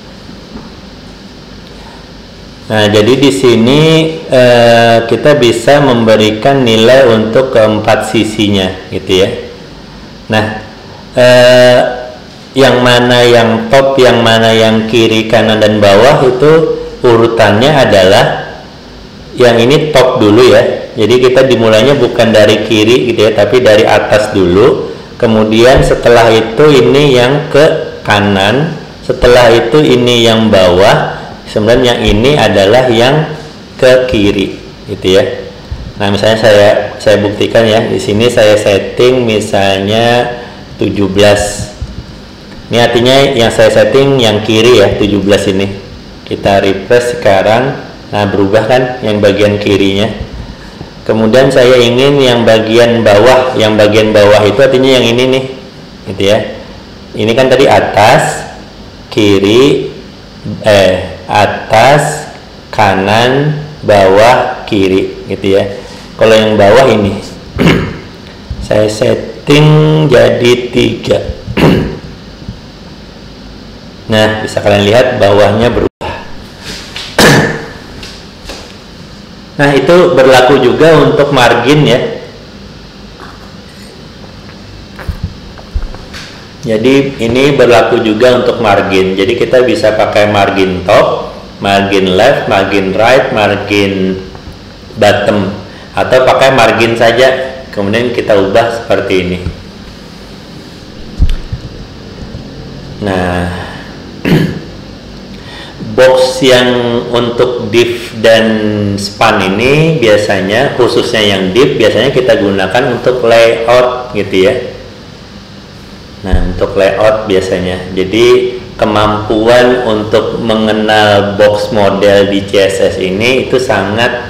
Nah, jadi di sini kita bisa memberikan nilai untuk keempat sisinya, gitu ya. Nah, yang mana yang top, yang mana yang kiri, kanan dan bawah itu urutannya adalah yang ini top dulu ya. Jadi kita dimulainya bukan dari kiri, gitu ya, tapi dari atas dulu. Kemudian setelah itu ini yang ke kanan, setelah itu ini yang bawah. Sebenarnya yang ini adalah yang ke kiri, gitu ya. Nah, misalnya saya buktikan ya. Di sini saya setting misalnya 17. Ini artinya yang saya setting yang kiri ya, 17 ini. Kita refresh sekarang. Nah, berubah kan yang bagian kirinya. Kemudian saya ingin yang bagian bawah. Yang bagian bawah itu artinya yang ini nih, gitu ya. Ini kan tadi atas, kiri, atas, kanan, bawah, kiri, gitu ya. Kalau yang bawah ini saya setting jadi 3. Nah, bisa kalian lihat bawahnya berubah. Nah, itu berlaku juga untuk margin ya. Jadi ini berlaku juga untuk margin. Jadi kita bisa pakai margin top, margin left, margin right, margin bottom, atau pakai margin saja. Kemudian kita ubah seperti ini. Nah, box yang untuk div dan span ini biasanya, khususnya yang div, biasanya kita gunakan untuk layout gitu ya. Nah, untuk layout biasanya. Jadi kemampuan untuk mengenal box model di CSS ini itu sangat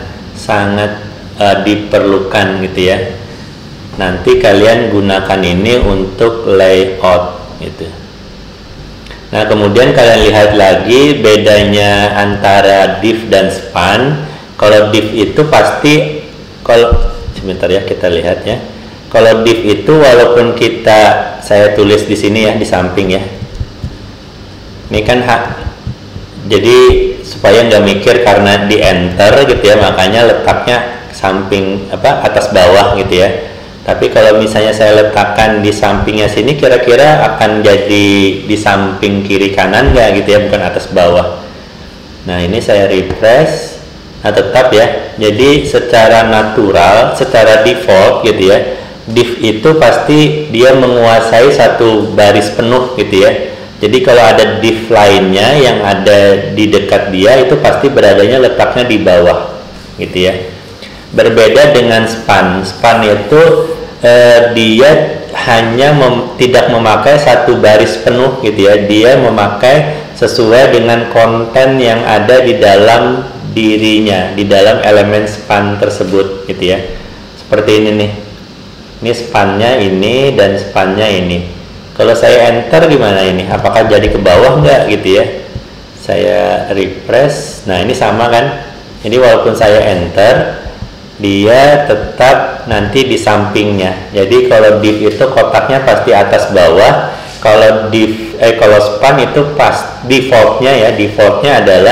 diperlukan gitu ya. Nanti kalian gunakan ini untuk layout gitu. Nah, kemudian kalian lihat lagi bedanya antara div dan span. Kalau div itu pasti, kalau sebentar ya kita lihat ya. Kalau div itu walaupun saya tulis di sini ya, di samping ya. Ini kan jadi supaya nggak mikir karena di enter gitu ya, makanya letaknya samping atas bawah gitu ya. Tapi kalau misalnya saya letakkan di sampingnya sini, kira-kira akan jadi di samping kiri kanan nggak gitu ya, bukan atas bawah. Nah, ini saya refresh. Nah, tetap ya. Jadi secara natural, secara default gitu ya, div itu pasti dia menguasai satu baris penuh gitu ya. Jadi kalau ada div lainnya yang ada di dekat dia, itu pasti beradanya letaknya di bawah gitu ya. Berbeda dengan span. Span itu dia hanya tidak memakai satu baris penuh gitu ya. Dia memakai sesuai dengan konten yang ada di dalam dirinya, di dalam elemen span tersebut gitu ya. Seperti ini nih. Ini spannya ini dan spannya ini. Kalau saya enter gimana ini? Apakah jadi ke bawah enggak gitu ya? Saya refresh. Nah, ini sama kan? Jadi walaupun saya enter, dia tetap nanti di sampingnya. Jadi kalau div itu kotaknya pasti atas bawah. Kalau kalau span itu pas defaultnya ya, defaultnya adalah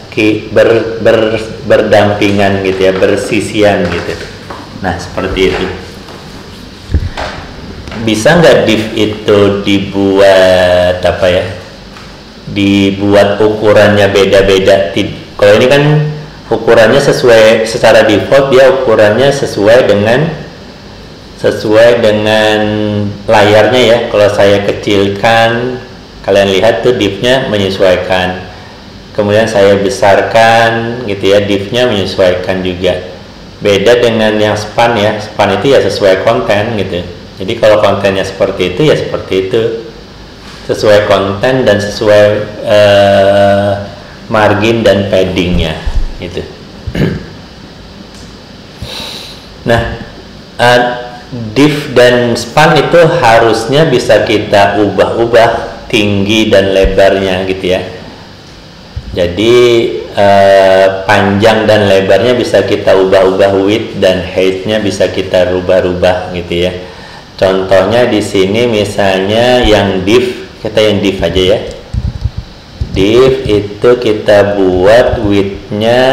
berdampingan gitu ya, bersisian gitu. Nah, seperti itu. Bisa nggak div itu dibuat dibuat ukurannya beda-beda? Kalau ini kan ukurannya secara default, dia ukurannya sesuai dengan layarnya ya. Kalau saya kecilkan, kalian lihat tuh divnya menyesuaikan. Kemudian saya besarkan gitu ya, divnya menyesuaikan juga. Beda dengan yang span ya. Span itu ya sesuai konten gitu. Jadi kalau kontennya seperti itu ya seperti itu, sesuai konten dan sesuai margin dan paddingnya itu. Nah, div dan span itu harusnya bisa kita ubah-ubah tinggi dan lebarnya gitu ya. Jadi panjang dan lebarnya bisa kita ubah-ubah, width dan height-nya bisa kita rubah-rubah gitu ya. Contohnya di sini misalnya yang div, kita yang div aja ya. Div itu kita buat width-nya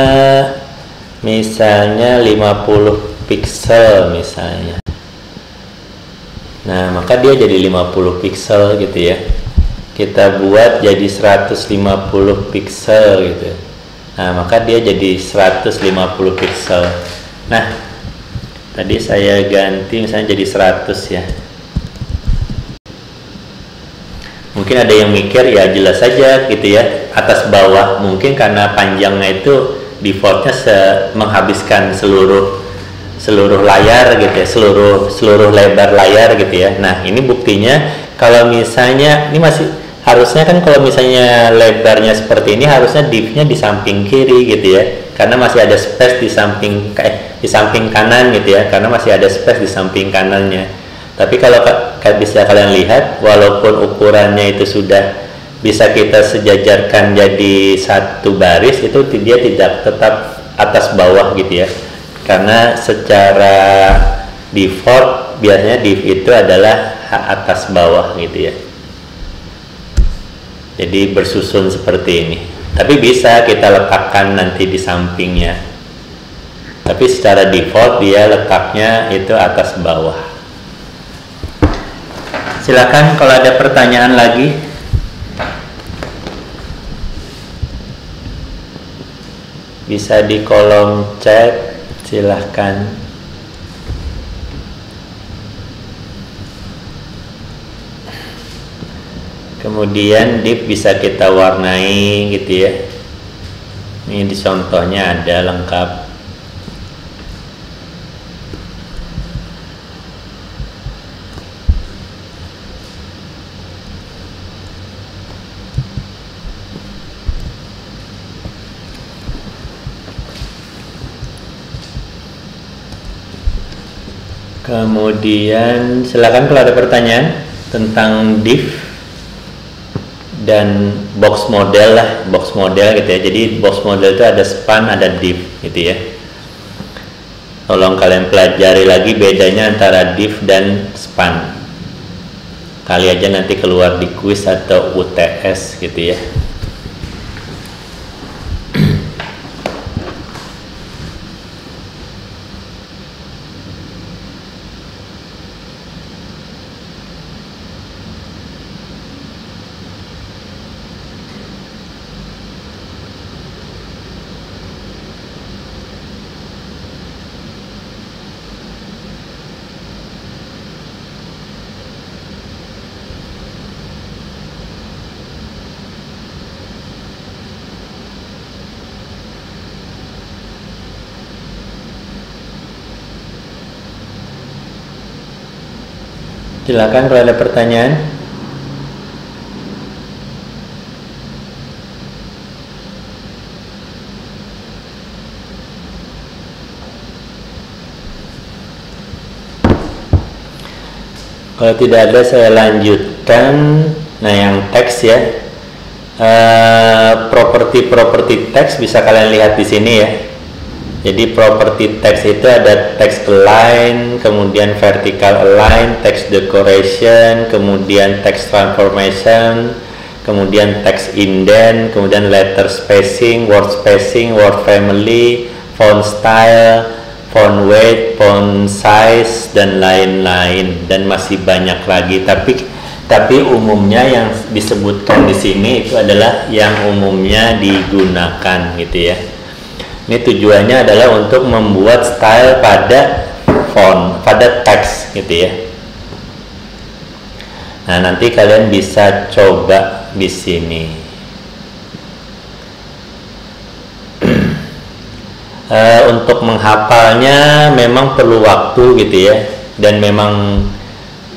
misalnya 50 pixel misalnya. Nah, maka dia jadi 50 pixel gitu ya. Kita buat jadi 150 pixel gitu. Nah, maka dia jadi 150 pixel. Nah, tadi saya ganti misalnya jadi 100 ya. Mungkin ada yang mikir ya jelas saja gitu ya, atas bawah. Mungkin karena panjangnya itu defaultnya menghabiskan seluruh layar gitu ya, seluruh lebar layar gitu ya. Nah, ini buktinya kalau misalnya ini masih harusnya kan kalau misalnya lebarnya seperti ini harusnya div-nya di samping kiri gitu ya, karena masih ada space di samping kanan gitu ya, karena masih ada space di samping kanannya. Tapi kalau bisa kalian lihat, walaupun ukurannya itu sudah bisa kita sejajarkan jadi satu baris, itu dia tidak tetap atas bawah gitu ya, karena secara default biasanya div itu adalah atas bawah gitu ya. Jadi bersusun seperti ini. Tapi bisa kita letakkan nanti di sampingnya. Tapi secara default dia letaknya itu atas bawah. Silakan kalau ada pertanyaan lagi. Bisa di kolom chat, silahkan. Kemudian div bisa kita warnai gitu ya. Ini di contohnya ada lengkap. Kemudian silakan kalau ada pertanyaan tentang div dan box model lah, box model gitu ya. Jadi box model itu ada span, ada div gitu ya. Tolong kalian pelajari lagi bedanya antara div dan span. Kali aja nanti keluar di kuis atau UTS gitu ya. Silakan kalau ada pertanyaan. Kalau tidak ada saya lanjutkan. Nah, yang teks ya, properti teks bisa kalian lihat di sini ya. Jadi properti teks itu ada text align, kemudian vertical align, text decoration, kemudian text transformation, kemudian text indent, kemudian letter spacing, word family, font style, font weight, font size, dan lain-lain, dan masih banyak lagi. Tapi umumnya yang disebutkan di sini itu adalah yang umumnya digunakan gitu ya. Ini tujuannya adalah untuk membuat style pada font, pada teks gitu ya. Nah, nanti kalian bisa coba di sini. Untuk menghafalnya memang perlu waktu gitu ya, dan memang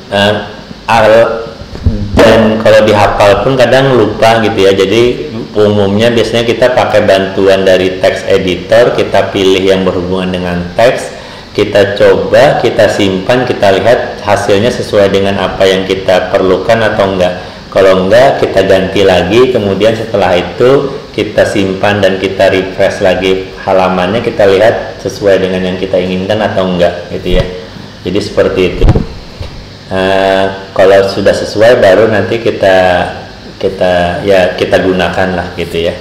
dan kalau dihafal pun kadang lupa gitu ya. Jadi umumnya biasanya kita pakai bantuan dari text editor, kita pilih yang berhubungan dengan teks, kita coba, kita simpan, kita lihat hasilnya sesuai dengan apa yang kita perlukan atau enggak. Kalau enggak, kita ganti lagi, kemudian setelah itu kita simpan dan kita refresh lagi halamannya, kita lihat sesuai dengan yang kita inginkan atau enggak gitu ya. Jadi seperti itu. Kalau sudah sesuai baru nanti kita gunakan lah gitu ya.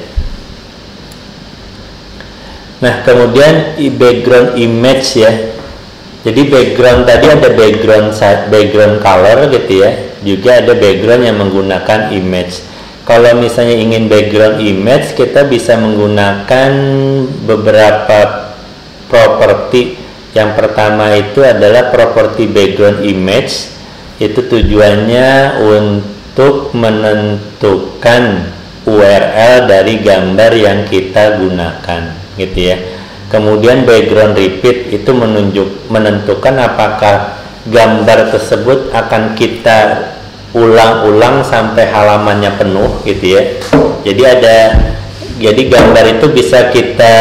Nah, kemudian background image ya. Jadi background tadi ada background color gitu ya. Juga ada background yang menggunakan image. Kalau misalnya ingin background image, kita bisa menggunakan beberapa properti. Yang pertama itu adalah properti background image. Itu tujuannya untuk menentukan URL dari gambar yang kita gunakan gitu ya. Kemudian background repeat itu menentukan apakah gambar tersebut akan kita ulang-ulang sampai halamannya penuh gitu ya. Jadi gambar itu bisa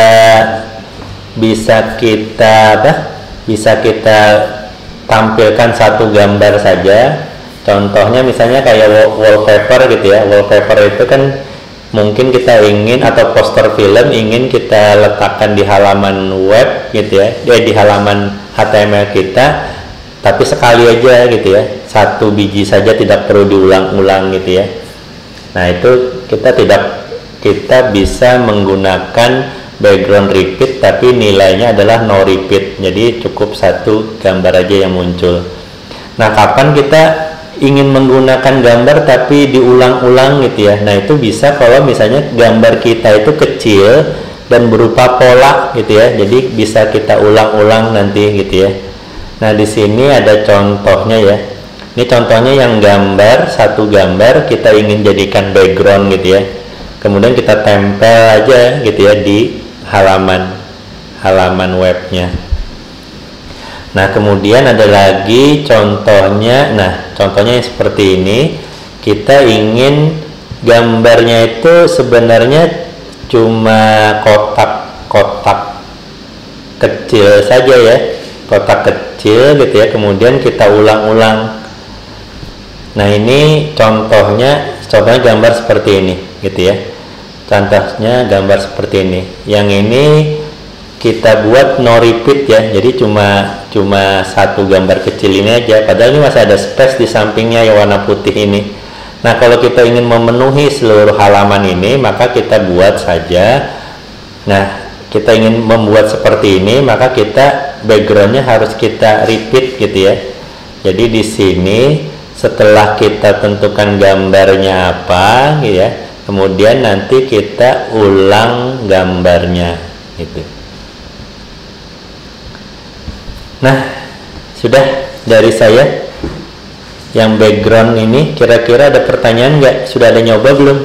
kita tampilkan satu gambar saja. Contohnya misalnya kayak wallpaper gitu ya. Wallpaper itu kan mungkin kita ingin, atau poster film ingin kita letakkan di halaman web gitu ya, di halaman HTML kita, tapi sekali aja gitu ya, satu biji saja, tidak perlu diulang-ulang gitu ya. Nah itu kita bisa menggunakan background repeat, tapi nilainya adalah no repeat, jadi cukup satu gambar aja yang muncul. Nah, kapan kita ingin menggunakan gambar tapi diulang-ulang gitu ya? Nah, itu bisa kalau misalnya gambar kita itu kecil dan berupa pola gitu ya, jadi bisa kita ulang-ulang nanti gitu ya. Nah, di sini ada contohnya ya. Ini contohnya yang satu gambar kita ingin jadikan background gitu ya. Kemudian kita tempel aja gitu ya di halaman webnya. Nah, kemudian ada lagi contohnya. Nah, contohnya yang seperti ini. Kita ingin gambarnya itu sebenarnya cuma kotak kecil saja ya, kotak kecil gitu ya. Kemudian kita ulang-ulang. Nah, ini contohnya gambar seperti ini gitu ya. Contohnya gambar seperti ini. Yang ini kita buat no repeat ya, jadi cuma satu gambar kecil ini aja, padahal ini masih ada space di sampingnya yang warna putih ini. Nah, kalau kita ingin memenuhi seluruh halaman ini, maka kita buat saja. Nah, kita ingin membuat seperti ini, maka kita backgroundnya harus kita repeat gitu ya. Jadi di sini setelah kita tentukan gambarnya apa gitu ya, kemudian nanti kita ulang gambarnya gitu. Nah, sudah dari saya yang background ini. Kira-kira ada pertanyaan nggak? Sudah ada nyoba belum?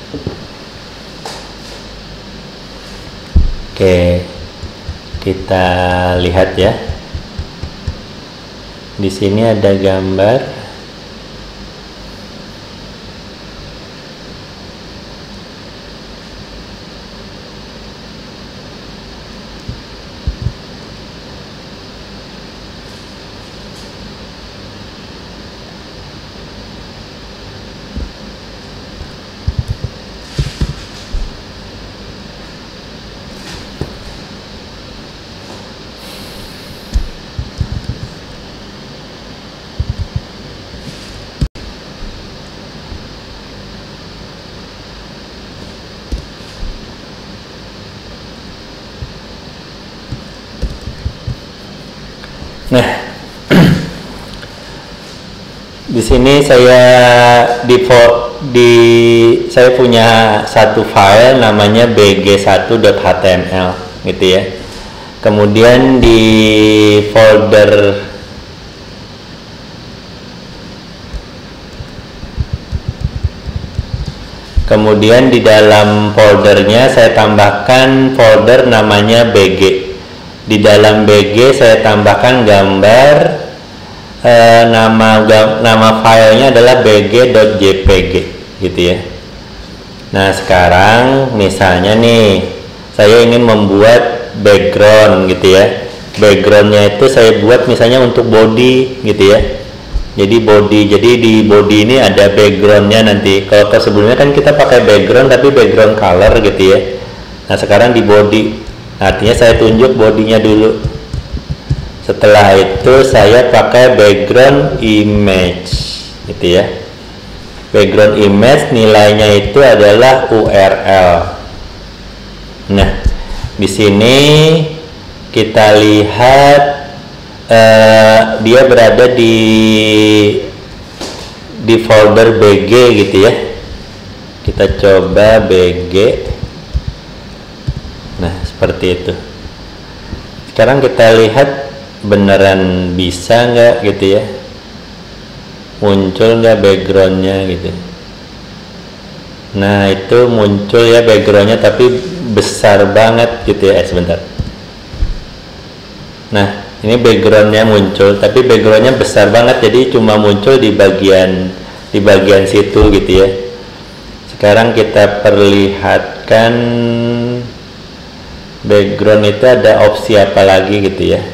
Oke, kita lihat ya. Di sini ada gambar. Nah, di sini saya saya punya satu file namanya bg1.html gitu ya. Kemudian di folder di dalam foldernya saya tambahkan folder namanya bg. Di dalam BG saya tambahkan gambar nama filenya adalah bg.jpg gitu ya. Nah sekarang misalnya nih saya ingin membuat background gitu ya. Backgroundnya itu saya buat misalnya untuk body gitu ya. Jadi di body ini ada backgroundnya nanti. Kalau sebelumnya kan kita pakai background tapi background color gitu ya. Nah sekarang di body, artinya saya tunjuk bodinya dulu. Setelah itu saya pakai background image gitu ya. Background image nilainya itu adalah URL. Nah di sini kita lihat dia berada di folder BG gitu ya. Kita coba BG. Nah seperti itu. Sekarang kita lihat beneran bisa nggak gitu ya, muncul nggak backgroundnya gitu. Nah itu muncul ya backgroundnya tapi besar banget gitu ya. Sebentar. Nah ini backgroundnya muncul tapi backgroundnya besar banget, jadi cuma muncul di bagian situ gitu ya. Sekarang kita perlihatkan background itu ada opsi apa lagi gitu ya.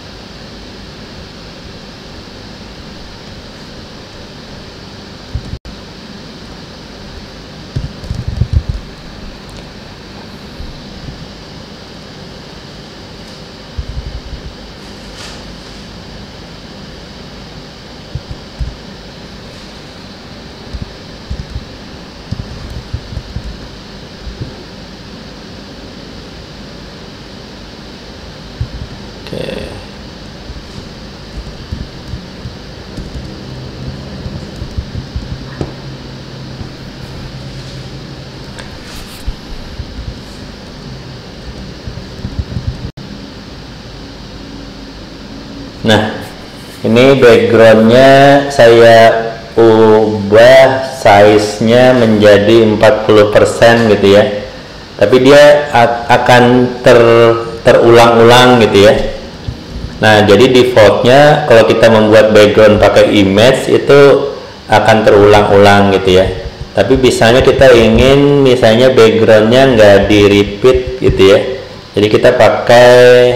Nah ini backgroundnya saya ubah size-nya menjadi 40% gitu ya, tapi dia akan terulang-ulang gitu ya. Nah jadi defaultnya kalau kita membuat background pakai image itu akan terulang-ulang gitu ya. Tapi misalnya kita ingin misalnya backgroundnya nggak di repeat gitu ya, jadi kita pakai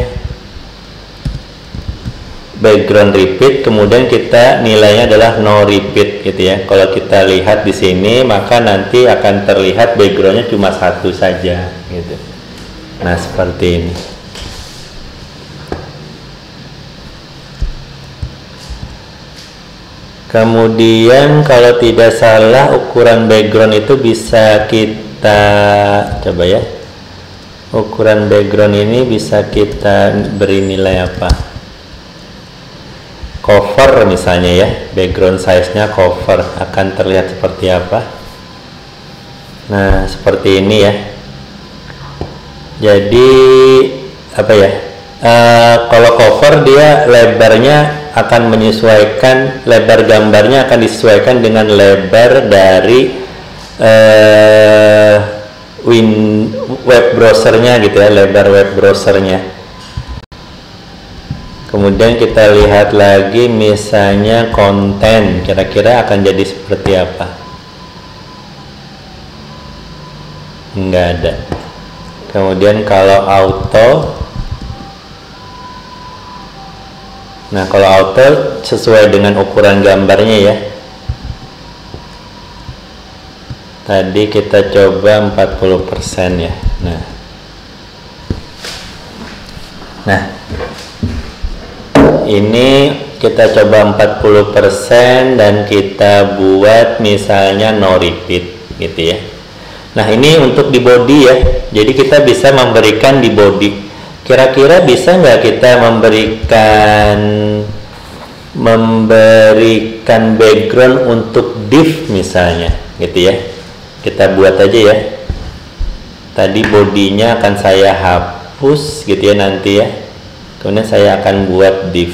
background repeat, kemudian kita nilainya adalah no repeat gitu ya. Kalau kita lihat di sini maka nanti akan terlihat backgroundnya cuma satu saja gitu. Nah seperti ini. Kemudian kalau tidak salah ukuran background itu bisa kita coba ya. Ukuran background ini bisa kita beri nilai apa? Cover misalnya ya, background size-nya cover akan terlihat seperti apa. Nah seperti ini ya. Jadi apa ya, kalau cover dia lebarnya akan menyesuaikan, lebar gambarnya akan disesuaikan dengan lebar dari web browsernya gitu ya, lebar web browsernya. Kemudian kita lihat lagi misalnya konten, kira-kira akan jadi seperti apa? Enggak ada. Kemudian kalau auto, nah kalau auto sesuai dengan ukuran gambarnya ya. Tadi kita coba 40% ya. Nah ini kita coba 40% dan kita buat misalnya no repeat gitu ya. Nah ini untuk di body ya, jadi kita bisa memberikan di body. Kira-kira bisa nggak kita memberikan background untuk div misalnya gitu ya. Kita buat aja ya. Tadi bodinya akan saya hapus gitu ya nanti ya. Kemudian saya akan buat div.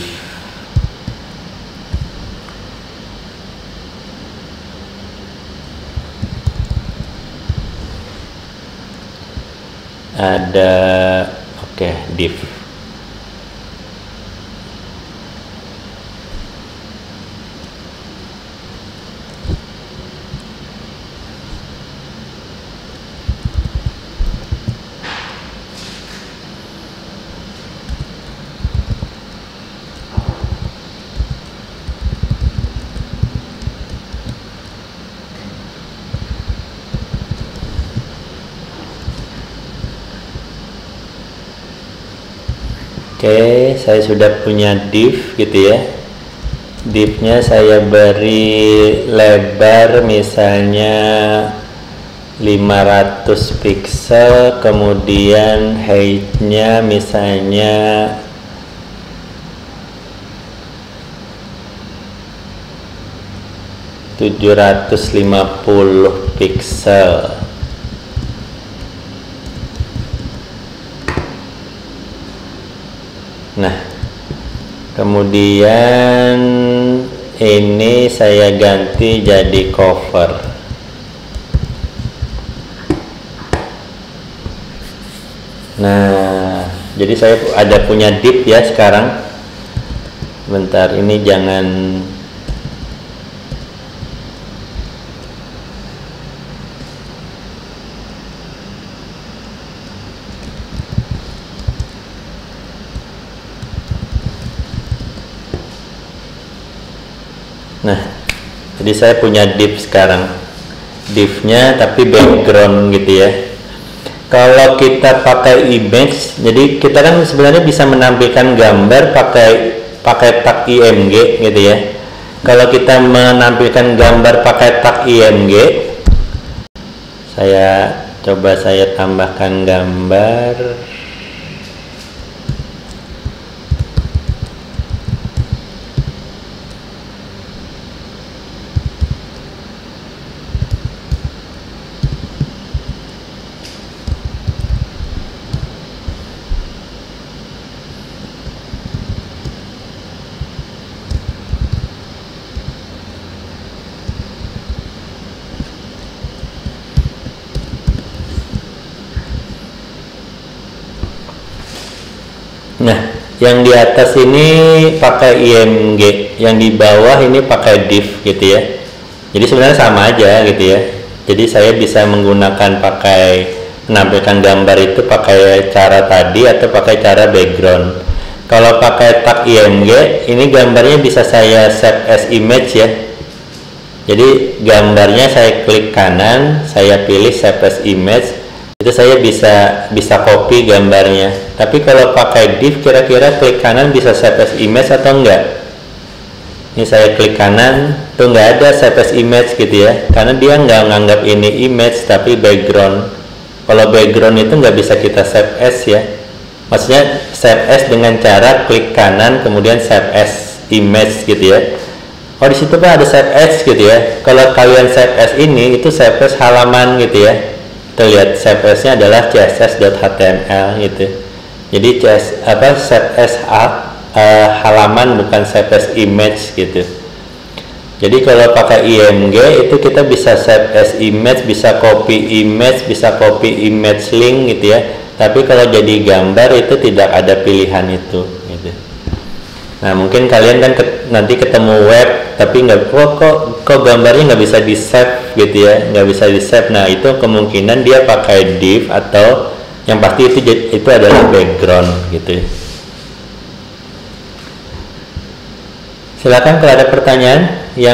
Ada div. Oke, saya sudah punya div gitu ya. Divnya saya beri lebar misalnya 500 pixel, kemudian height-nya misalnya 750 pixel. Nah, kemudian ini saya ganti jadi cover. Nah, jadi saya ada punya div ya sekarang. Bentar, ini jangan. Nah, jadi saya punya div sekarang, divnya tapi background gitu ya. Kalau kita pakai image, jadi kita kan sebenarnya bisa menampilkan gambar pakai tag img gitu ya. Kalau kita menampilkan gambar pakai tag img, saya tambahkan gambar. Nah, yang di atas ini pakai img, yang di bawah ini pakai div gitu ya. Jadi sebenarnya sama aja gitu ya. Jadi saya bisa menggunakan menampilkan gambar itu pakai cara tadi atau pakai cara background. Kalau pakai tag img, ini gambarnya bisa saya save as image ya. Jadi gambarnya saya klik kanan, saya pilih save as image. Itu saya bisa copy gambarnya. Tapi kalau pakai div, kira-kira klik kanan bisa save as image atau enggak? Ini saya klik kanan, tuh nggak ada save as image gitu ya, karena dia nggak nganggap ini image tapi background. Kalau background itu nggak bisa kita save as ya. Maksudnya save as dengan cara klik kanan kemudian save as image gitu ya. Oh, di situ kan ada save as gitu ya. Kalau kalian save as ini, itu save as halaman gitu ya. Kita lihat save as-nya adalah css.html gitu. Jadi save as halaman, bukan save as image gitu. Jadi kalau pakai img itu kita bisa save as image, bisa copy image link gitu ya. Tapi kalau jadi gambar itu tidak ada pilihan itu gitu. Nah, mungkin kalian kan nanti ketemu web tapi kok gambarnya nggak bisa di save gitu ya, nggak bisa di save. Nah, itu kemungkinan dia pakai div atau yang pasti itu adalah background gitu. Silakan kalau ada pertanyaan.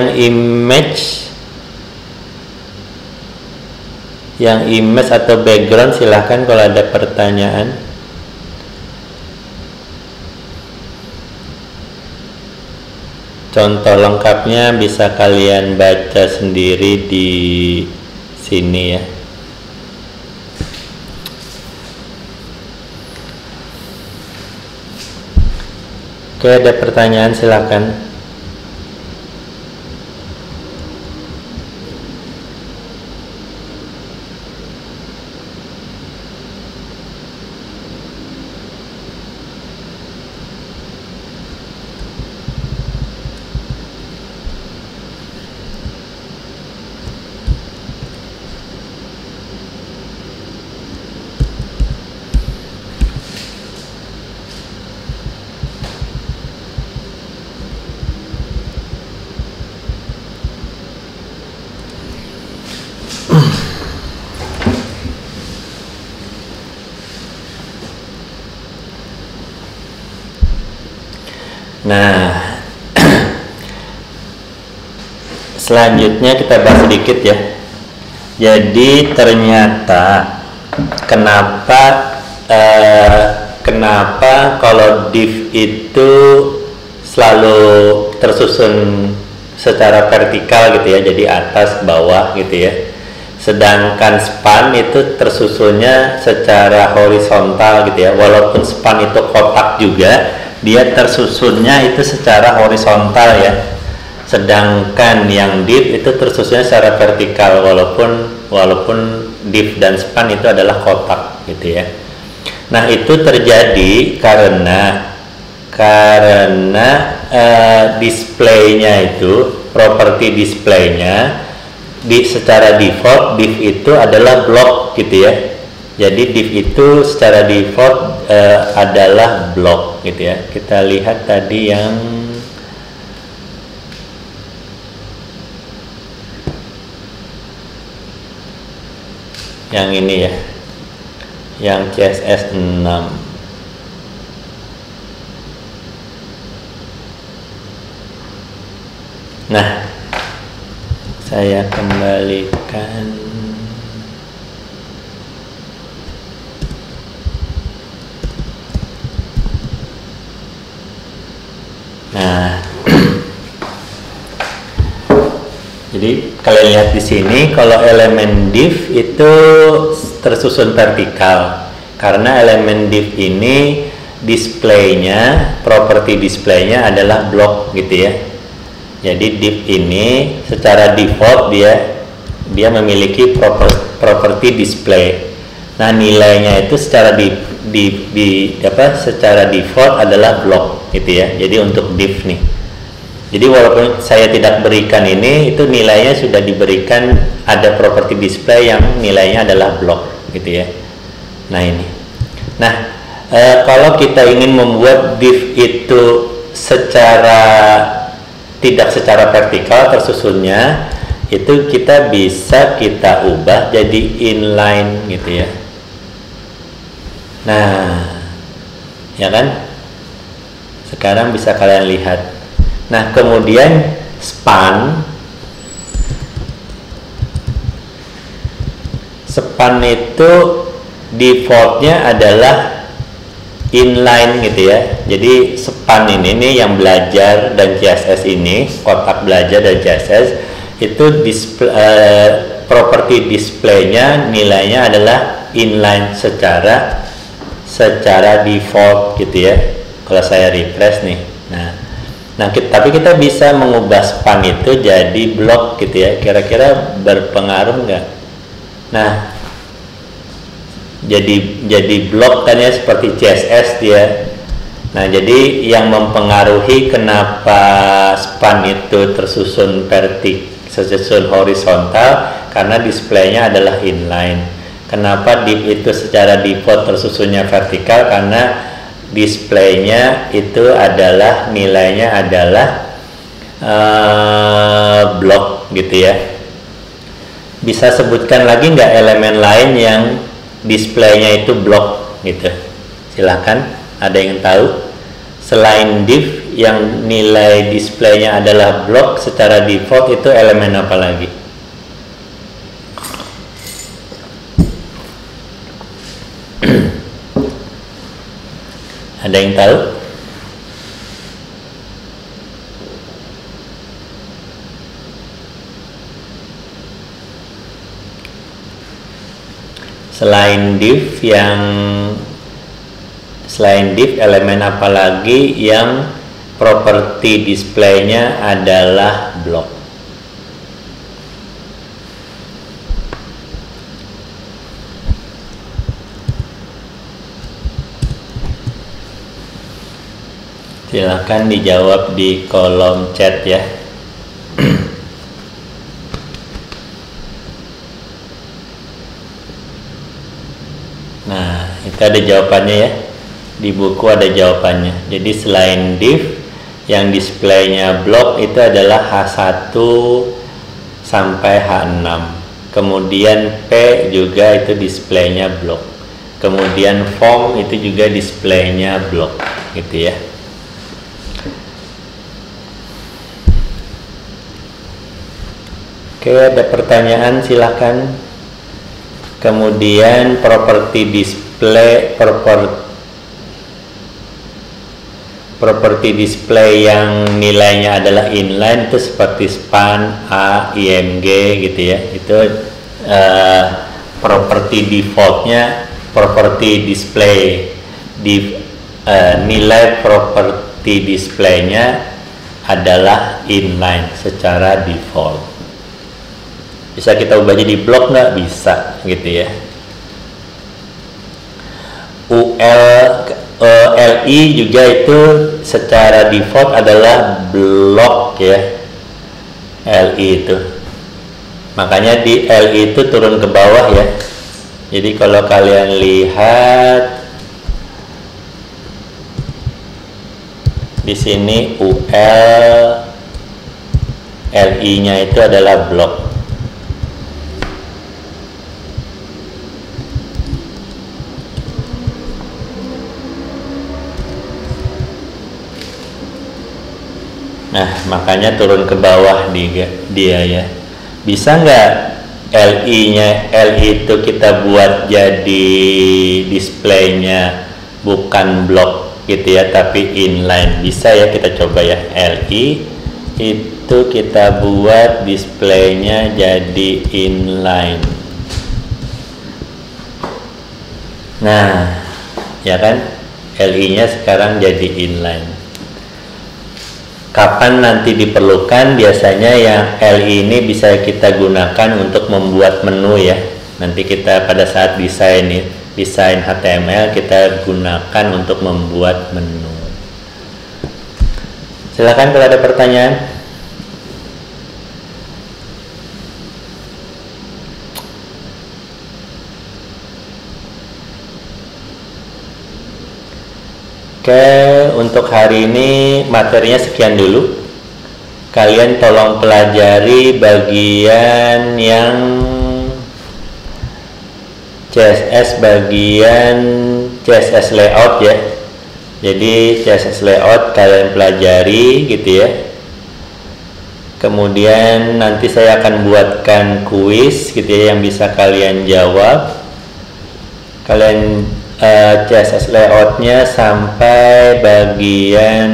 Yang image atau background, silahkan kalau ada pertanyaan. Contoh lengkapnya bisa kalian baca sendiri di sini ya. Oke, ada pertanyaan silakan. Nah, selanjutnya kita bahas sedikit ya. Jadi ternyata kenapa kenapa kalau div itu selalu tersusun secara vertikal gitu ya, jadi atas bawah gitu ya, sedangkan span itu tersusunnya secara horizontal gitu ya. Walaupun span itu kotak juga, dia tersusunnya itu secara horizontal ya, sedangkan yang div itu tersusunnya secara vertikal, walaupun div dan span itu adalah kotak gitu ya. Nah, itu terjadi karena displaynya itu, properti displaynya secara default div itu adalah blok gitu ya. Jadi div itu secara default adalah blok gitu ya. Kita lihat tadi yang ini ya, yang CSS 6. Nah, saya kembalikan. Nah, jadi kalian lihat di sini kalau elemen div itu tersusun vertikal, karena elemen div ini displaynya, properti displaynya adalah blok gitu ya. Jadi div ini secara default dia memiliki properti display. Nah, nilainya itu secara secara default adalah blok gitu ya. Jadi untuk div nih. Jadi walaupun saya tidak berikan ini, itu nilainya sudah diberikan ada properti display yang nilainya adalah blok gitu ya. Nah, ini. Nah, kalau kita ingin membuat div itu tidak secara vertikal tersusunnya, itu kita ubah jadi inline gitu ya. Nah, ya kan? Sekarang bisa kalian lihat. Nah, kemudian span itu defaultnya adalah inline gitu ya. Jadi span ini nih yang belajar dan CSS ini, kotak belajar dan CSS itu properti displaynya nilainya adalah inline secara default gitu ya. Kalau saya refresh nih, tapi kita bisa mengubah span itu jadi blok gitu ya. Kira-kira berpengaruh nggak? Nah, jadi blok kan ya, seperti CSS dia. Nah, jadi yang mempengaruhi kenapa span itu tersusun horizontal karena displaynya adalah inline. Kenapa div itu secara default tersusunnya vertikal karena displaynya itu adalah nilainya adalah blok gitu ya. Bisa sebutkan lagi nggak elemen lain yang displaynya itu blok gitu? Silahkan, ada yang tahu selain div yang nilai displaynya adalah blok secara default, itu elemen apa lagi? Ada yang tahu? Selain div elemen apa lagi yang properti displaynya adalah blok? Silakan dijawab di kolom chat ya. Nah, itu ada jawabannya ya. Di buku ada jawabannya. Jadi selain div yang displaynya blok itu adalah H1 sampai H6. Kemudian P juga itu displaynya blok. Kemudian form itu juga displaynya blok gitu ya. Oke, ada pertanyaan silahkan. Kemudian properti display properti display yang nilainya adalah inline itu seperti span, A, IMG gitu ya. Itu properti defaultnya properti display nilai properti displaynya adalah inline secara default. Bisa kita ubah jadi blok nggak? Bisa gitu ya. LI juga itu secara default adalah blok ya, LI itu. Makanya di LI itu turun ke bawah ya. Jadi kalau kalian lihat di sini LI-nya itu adalah blok. Nah, makanya turun ke bawah dia ya. Bisa nggak LI itu kita buat jadi displaynya bukan blok gitu ya, tapi inline? Bisa ya, kita coba ya. LI itu kita buat displaynya jadi inline. Nah, ya kan? LI-nya sekarang jadi inline. Kapan nanti diperlukan? Biasanya yang LI ini bisa kita gunakan untuk membuat menu ya. Nanti kita pada saat desain HTML kita gunakan untuk membuat menu. Silakan kalau ada pertanyaan. Oke, untuk hari ini materinya sekian dulu. Kalian tolong pelajari bagian yang CSS, bagian CSS layout ya. Jadi CSS layout kalian pelajari gitu ya. Kemudian nanti saya akan buatkan kuis gitu ya yang bisa kalian jawab. Kalian CSS layoutnya sampai bagian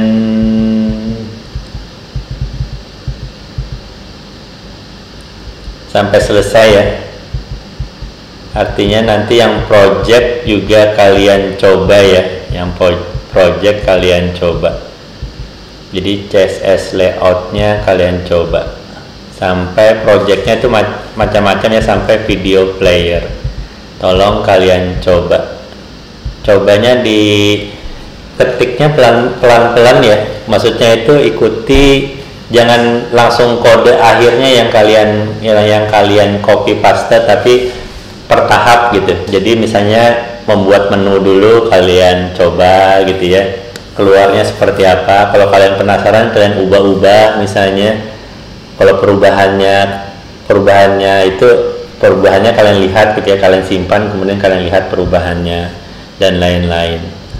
sampai selesai ya. Artinya nanti yang project juga kalian coba ya, yang project kalian coba. Jadi CSS layoutnya kalian coba sampai projectnya itu macam-macam ya, sampai video player. Tolong kalian coba. Cobanya di ketiknya pelan-pelan ya. Maksudnya itu ikuti, jangan langsung kode akhirnya yang kalian copy paste, tapi bertahap gitu. Jadi misalnya membuat menu dulu kalian coba gitu ya. Keluarnya seperti apa. Kalau kalian penasaran kalian ubah-ubah misalnya. Kalau perubahannya kalian lihat gitu ya, kalian simpan kemudian kalian lihat perubahannya dan lain-lain.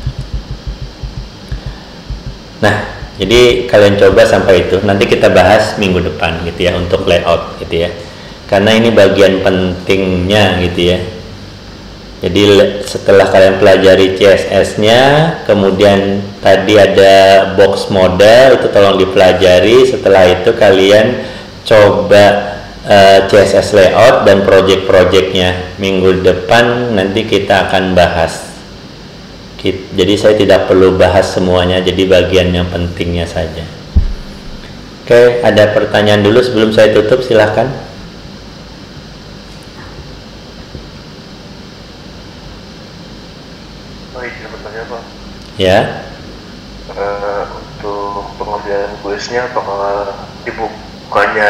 Nah, jadi kalian coba sampai itu. Nanti kita bahas minggu depan gitu ya untuk layout gitu ya. Karena ini bagian pentingnya gitu ya. Jadi setelah kalian pelajari CSS-nya, kemudian tadi ada box model itu tolong dipelajari. Setelah itu kalian coba CSS layout dan project-projectnya. Minggu depan nanti kita akan bahas. Jadi saya tidak perlu bahas semuanya, jadi bagian yang pentingnya saja. Oke, ada pertanyaan dulu sebelum saya tutup, silahkan. Baik, ada pertanyaan Pak. Ya. Untuk pengambilan kuisnya apakah dibukanya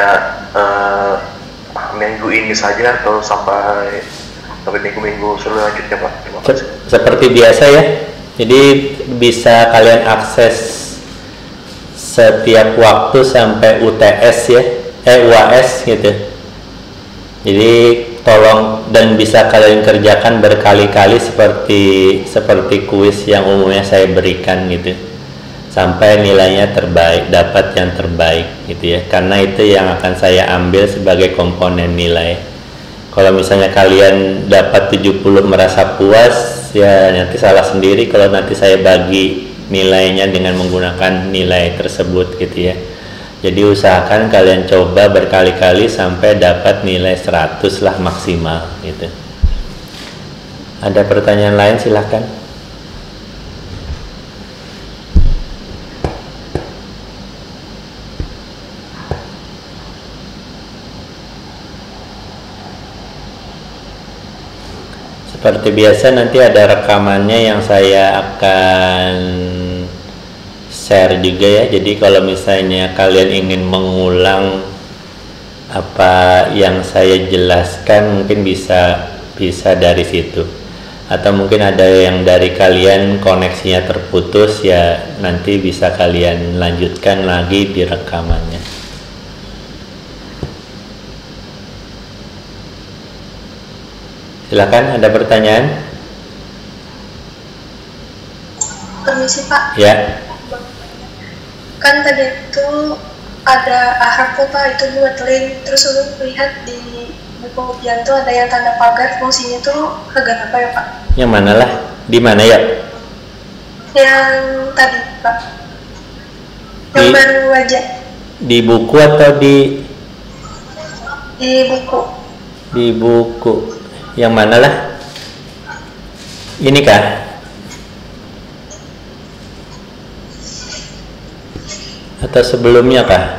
minggu ini saja atau sampai minggu-minggu selanjutnya Pak? Terima kasih. Seperti biasa ya. Jadi bisa kalian akses setiap waktu sampai UTS ya, UAS gitu. Jadi tolong, dan bisa kalian kerjakan berkali-kali seperti kuis yang umumnya saya berikan gitu. Sampai nilainya terbaik, dapat yang terbaik gitu ya. Karena itu yang akan saya ambil sebagai komponen nilai. Kalau misalnya kalian dapat 70 merasa puas, ya nanti salah sendiri kalau nanti saya bagi nilainya dengan menggunakan nilai tersebut gitu ya. Jadi usahakan kalian coba berkali-kali sampai dapat nilai 100 lah maksimal gitu. Ada pertanyaan lain silahkan. Seperti biasa nanti ada rekamannya yang saya akan share juga ya. Jadi kalau misalnya kalian ingin mengulang apa yang saya jelaskan, mungkin bisa dari situ. Atau mungkin ada yang dari kalian koneksinya terputus, ya nanti bisa kalian lanjutkan lagi di rekamannya. Silakan, ada pertanyaan? Permisi Pak. Ya. Kan tadi itu ada ahraf tuh Pak, itu buatelin. Terus ulun melihat di buku ujian tuh ada yang tanda pagar, fungsinya tuh kagak apa ya Pak? Yang mana lah? Di mana ya? Yang tadi Pak. Yang baru aja. Di buku atau di buku? Di buku. Yang mana lah? Ini kah? Atau sebelumnya kah?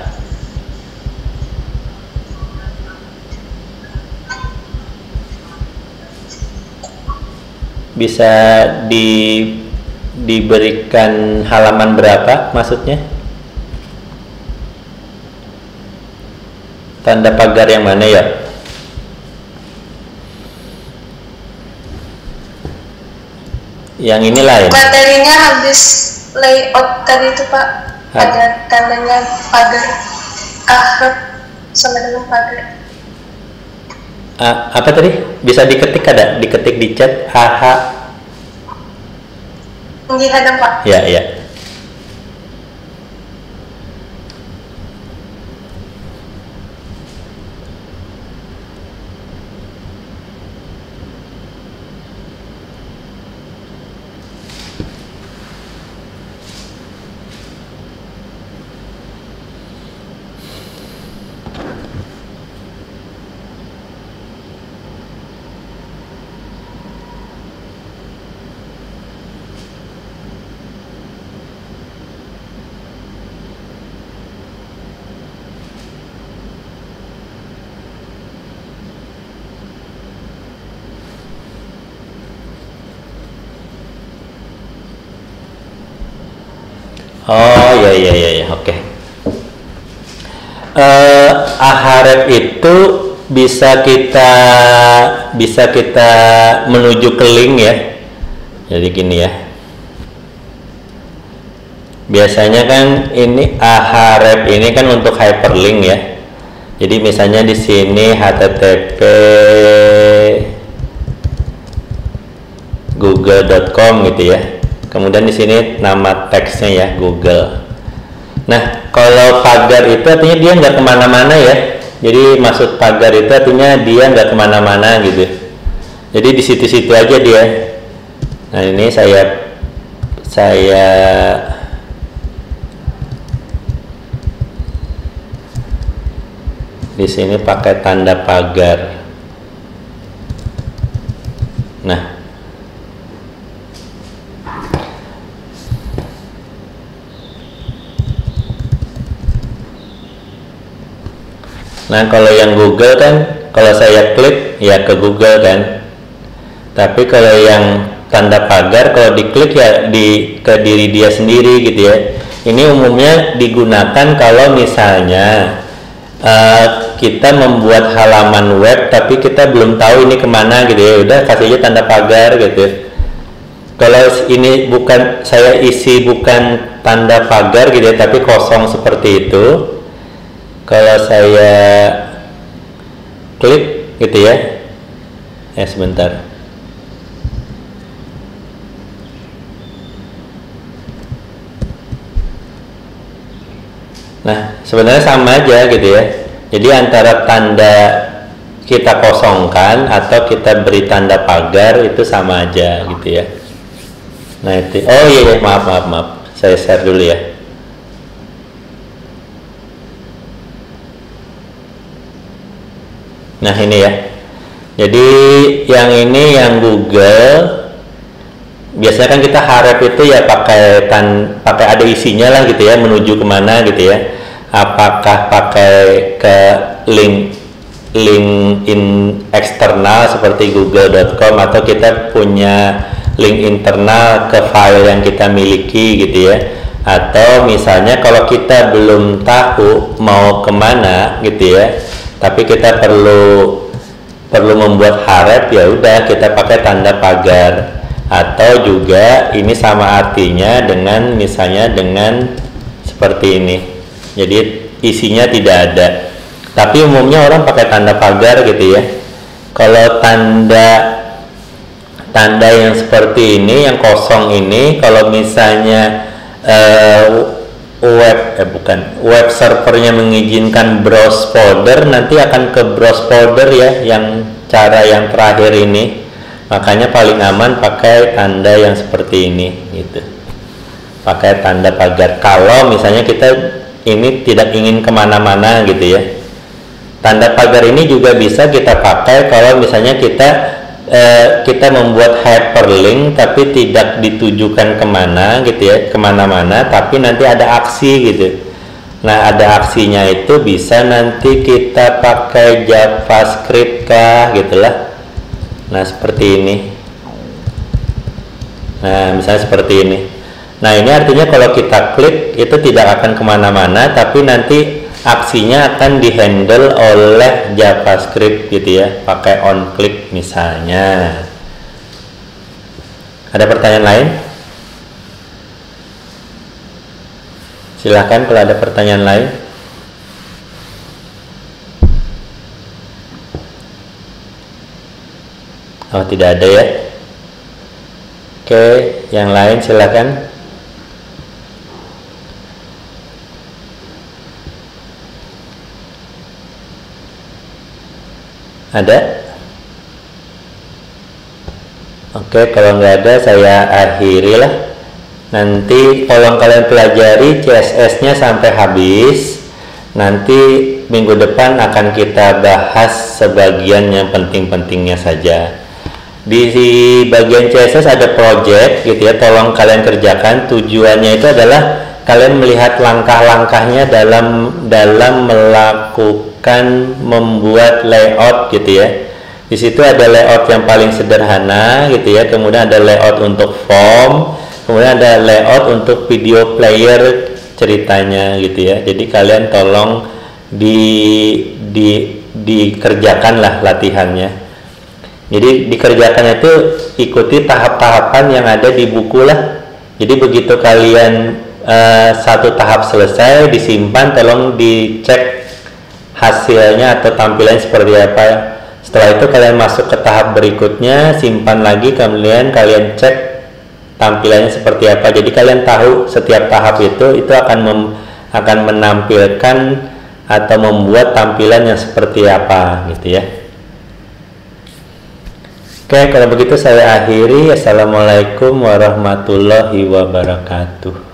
Bisa diberikan halaman berapa maksudnya? Tanda pagar yang mana ya? Yang ini lain. Materinya habis layout tadi itu Pak. Ada tandanya pagar, ahraf sama dengan pagar. Apa tadi? Bisa diketik, ada diketik di chat. Nggih ada Pak. Ya, ya. Oh ya, oke. Ahraf itu bisa kita menuju ke link ya. Jadi gini ya. Biasanya kan ini ahraf ini kan untuk hyperlink ya. Jadi misalnya di sini http google.com gitu ya. Kemudian di sini nama teksnya ya, Google. Nah, kalau pagar itu artinya dia nggak kemana-mana ya. Jadi maksud pagar itu artinya dia nggak kemana-mana gitu. Jadi di situ-situ aja dia. Nah ini saya di sini pakai tanda pagar. Nah kalau yang Google kan, kalau saya klik ya ke Google kan. Tapi kalau yang tanda pagar, kalau diklik ya ke diri dia sendiri gitu ya. Ini umumnya digunakan kalau misalnya kita membuat halaman web tapi kita belum tahu ini kemana gitu ya. Udah kasih aja tanda pagar gitu. Kalau ini bukan saya isi bukan tanda pagar gitu ya, tapi kosong seperti itu. Kalau saya klik gitu ya, sebentar. Nah, sebenarnya sama aja gitu ya. Jadi antara tanda kita kosongkan atau kita beri tanda pagar itu sama aja gitu ya. Nah itu, oh iya, maaf, saya share dulu ya. Nah ini ya, jadi yang ini yang Google, biasanya kan kita harap itu ya pakai ada isinya lah gitu ya, menuju kemana gitu ya. Apakah pakai ke link in eksternal seperti google.com, atau kita punya link internal ke file yang kita miliki gitu ya. Atau misalnya kalau kita belum tahu mau kemana gitu ya, tapi kita perlu membuat harap, ya udah kita pakai tanda pagar. Atau juga ini sama artinya dengan misalnya dengan seperti ini, jadi isinya tidak ada, tapi umumnya orang pakai tanda pagar gitu ya. Kalau tanda yang seperti ini, yang kosong ini, kalau misalnya web servernya mengizinkan browse folder, nanti akan ke browse folder ya, yang cara yang terakhir ini. Makanya paling aman pakai tanda yang seperti ini gitu, pakai tanda pagar. Kalau misalnya kita ini tidak ingin kemana-mana gitu ya, tanda pagar ini juga bisa kita pakai kalau misalnya kita membuat hyperlink tapi tidak ditujukan kemana gitu ya, kemana-mana, tapi nanti ada aksi gitu. Nah ada aksinya itu bisa nanti kita pakai JavaScript kah gitulah. Nah seperti ini. Nah misalnya seperti ini. Nah ini artinya kalau kita klik itu tidak akan kemana-mana, tapi nanti aksinya akan dihandle oleh JavaScript gitu ya, pakai on click misalnya. Ada pertanyaan lain? Silahkan kalau ada pertanyaan lain. Oh tidak ada ya. Oke, yang lain silakan. Ada? Oke, kalau nggak ada saya akhiri lah. Nanti tolong kalian pelajari CSS-nya sampai habis. Nanti minggu depan akan kita bahas sebagian yang penting-pentingnya saja. Di bagian CSS ada project gitu ya, tolong kalian kerjakan. Tujuannya itu adalah kalian melihat langkah-langkahnya dalam melakukan membuat layout gitu ya. Di situ ada layout yang paling sederhana gitu ya, kemudian ada layout untuk form, kemudian ada layout untuk video player ceritanya gitu ya. Jadi kalian tolong dikerjakanlah latihannya. Jadi dikerjakan itu ikuti tahap-tahapan yang ada di buku lah. Jadi begitu kalian satu tahap selesai, disimpan, tolong dicek hasilnya atau tampilannya seperti apa. Setelah itu kalian masuk ke tahap berikutnya, simpan lagi, kemudian kalian cek tampilannya seperti apa. Jadi kalian tahu setiap tahap itu akan menampilkan atau membuat tampilan yang seperti apa gitu ya. Oke, kalau begitu saya akhiri. Assalamualaikum warahmatullahi wabarakatuh.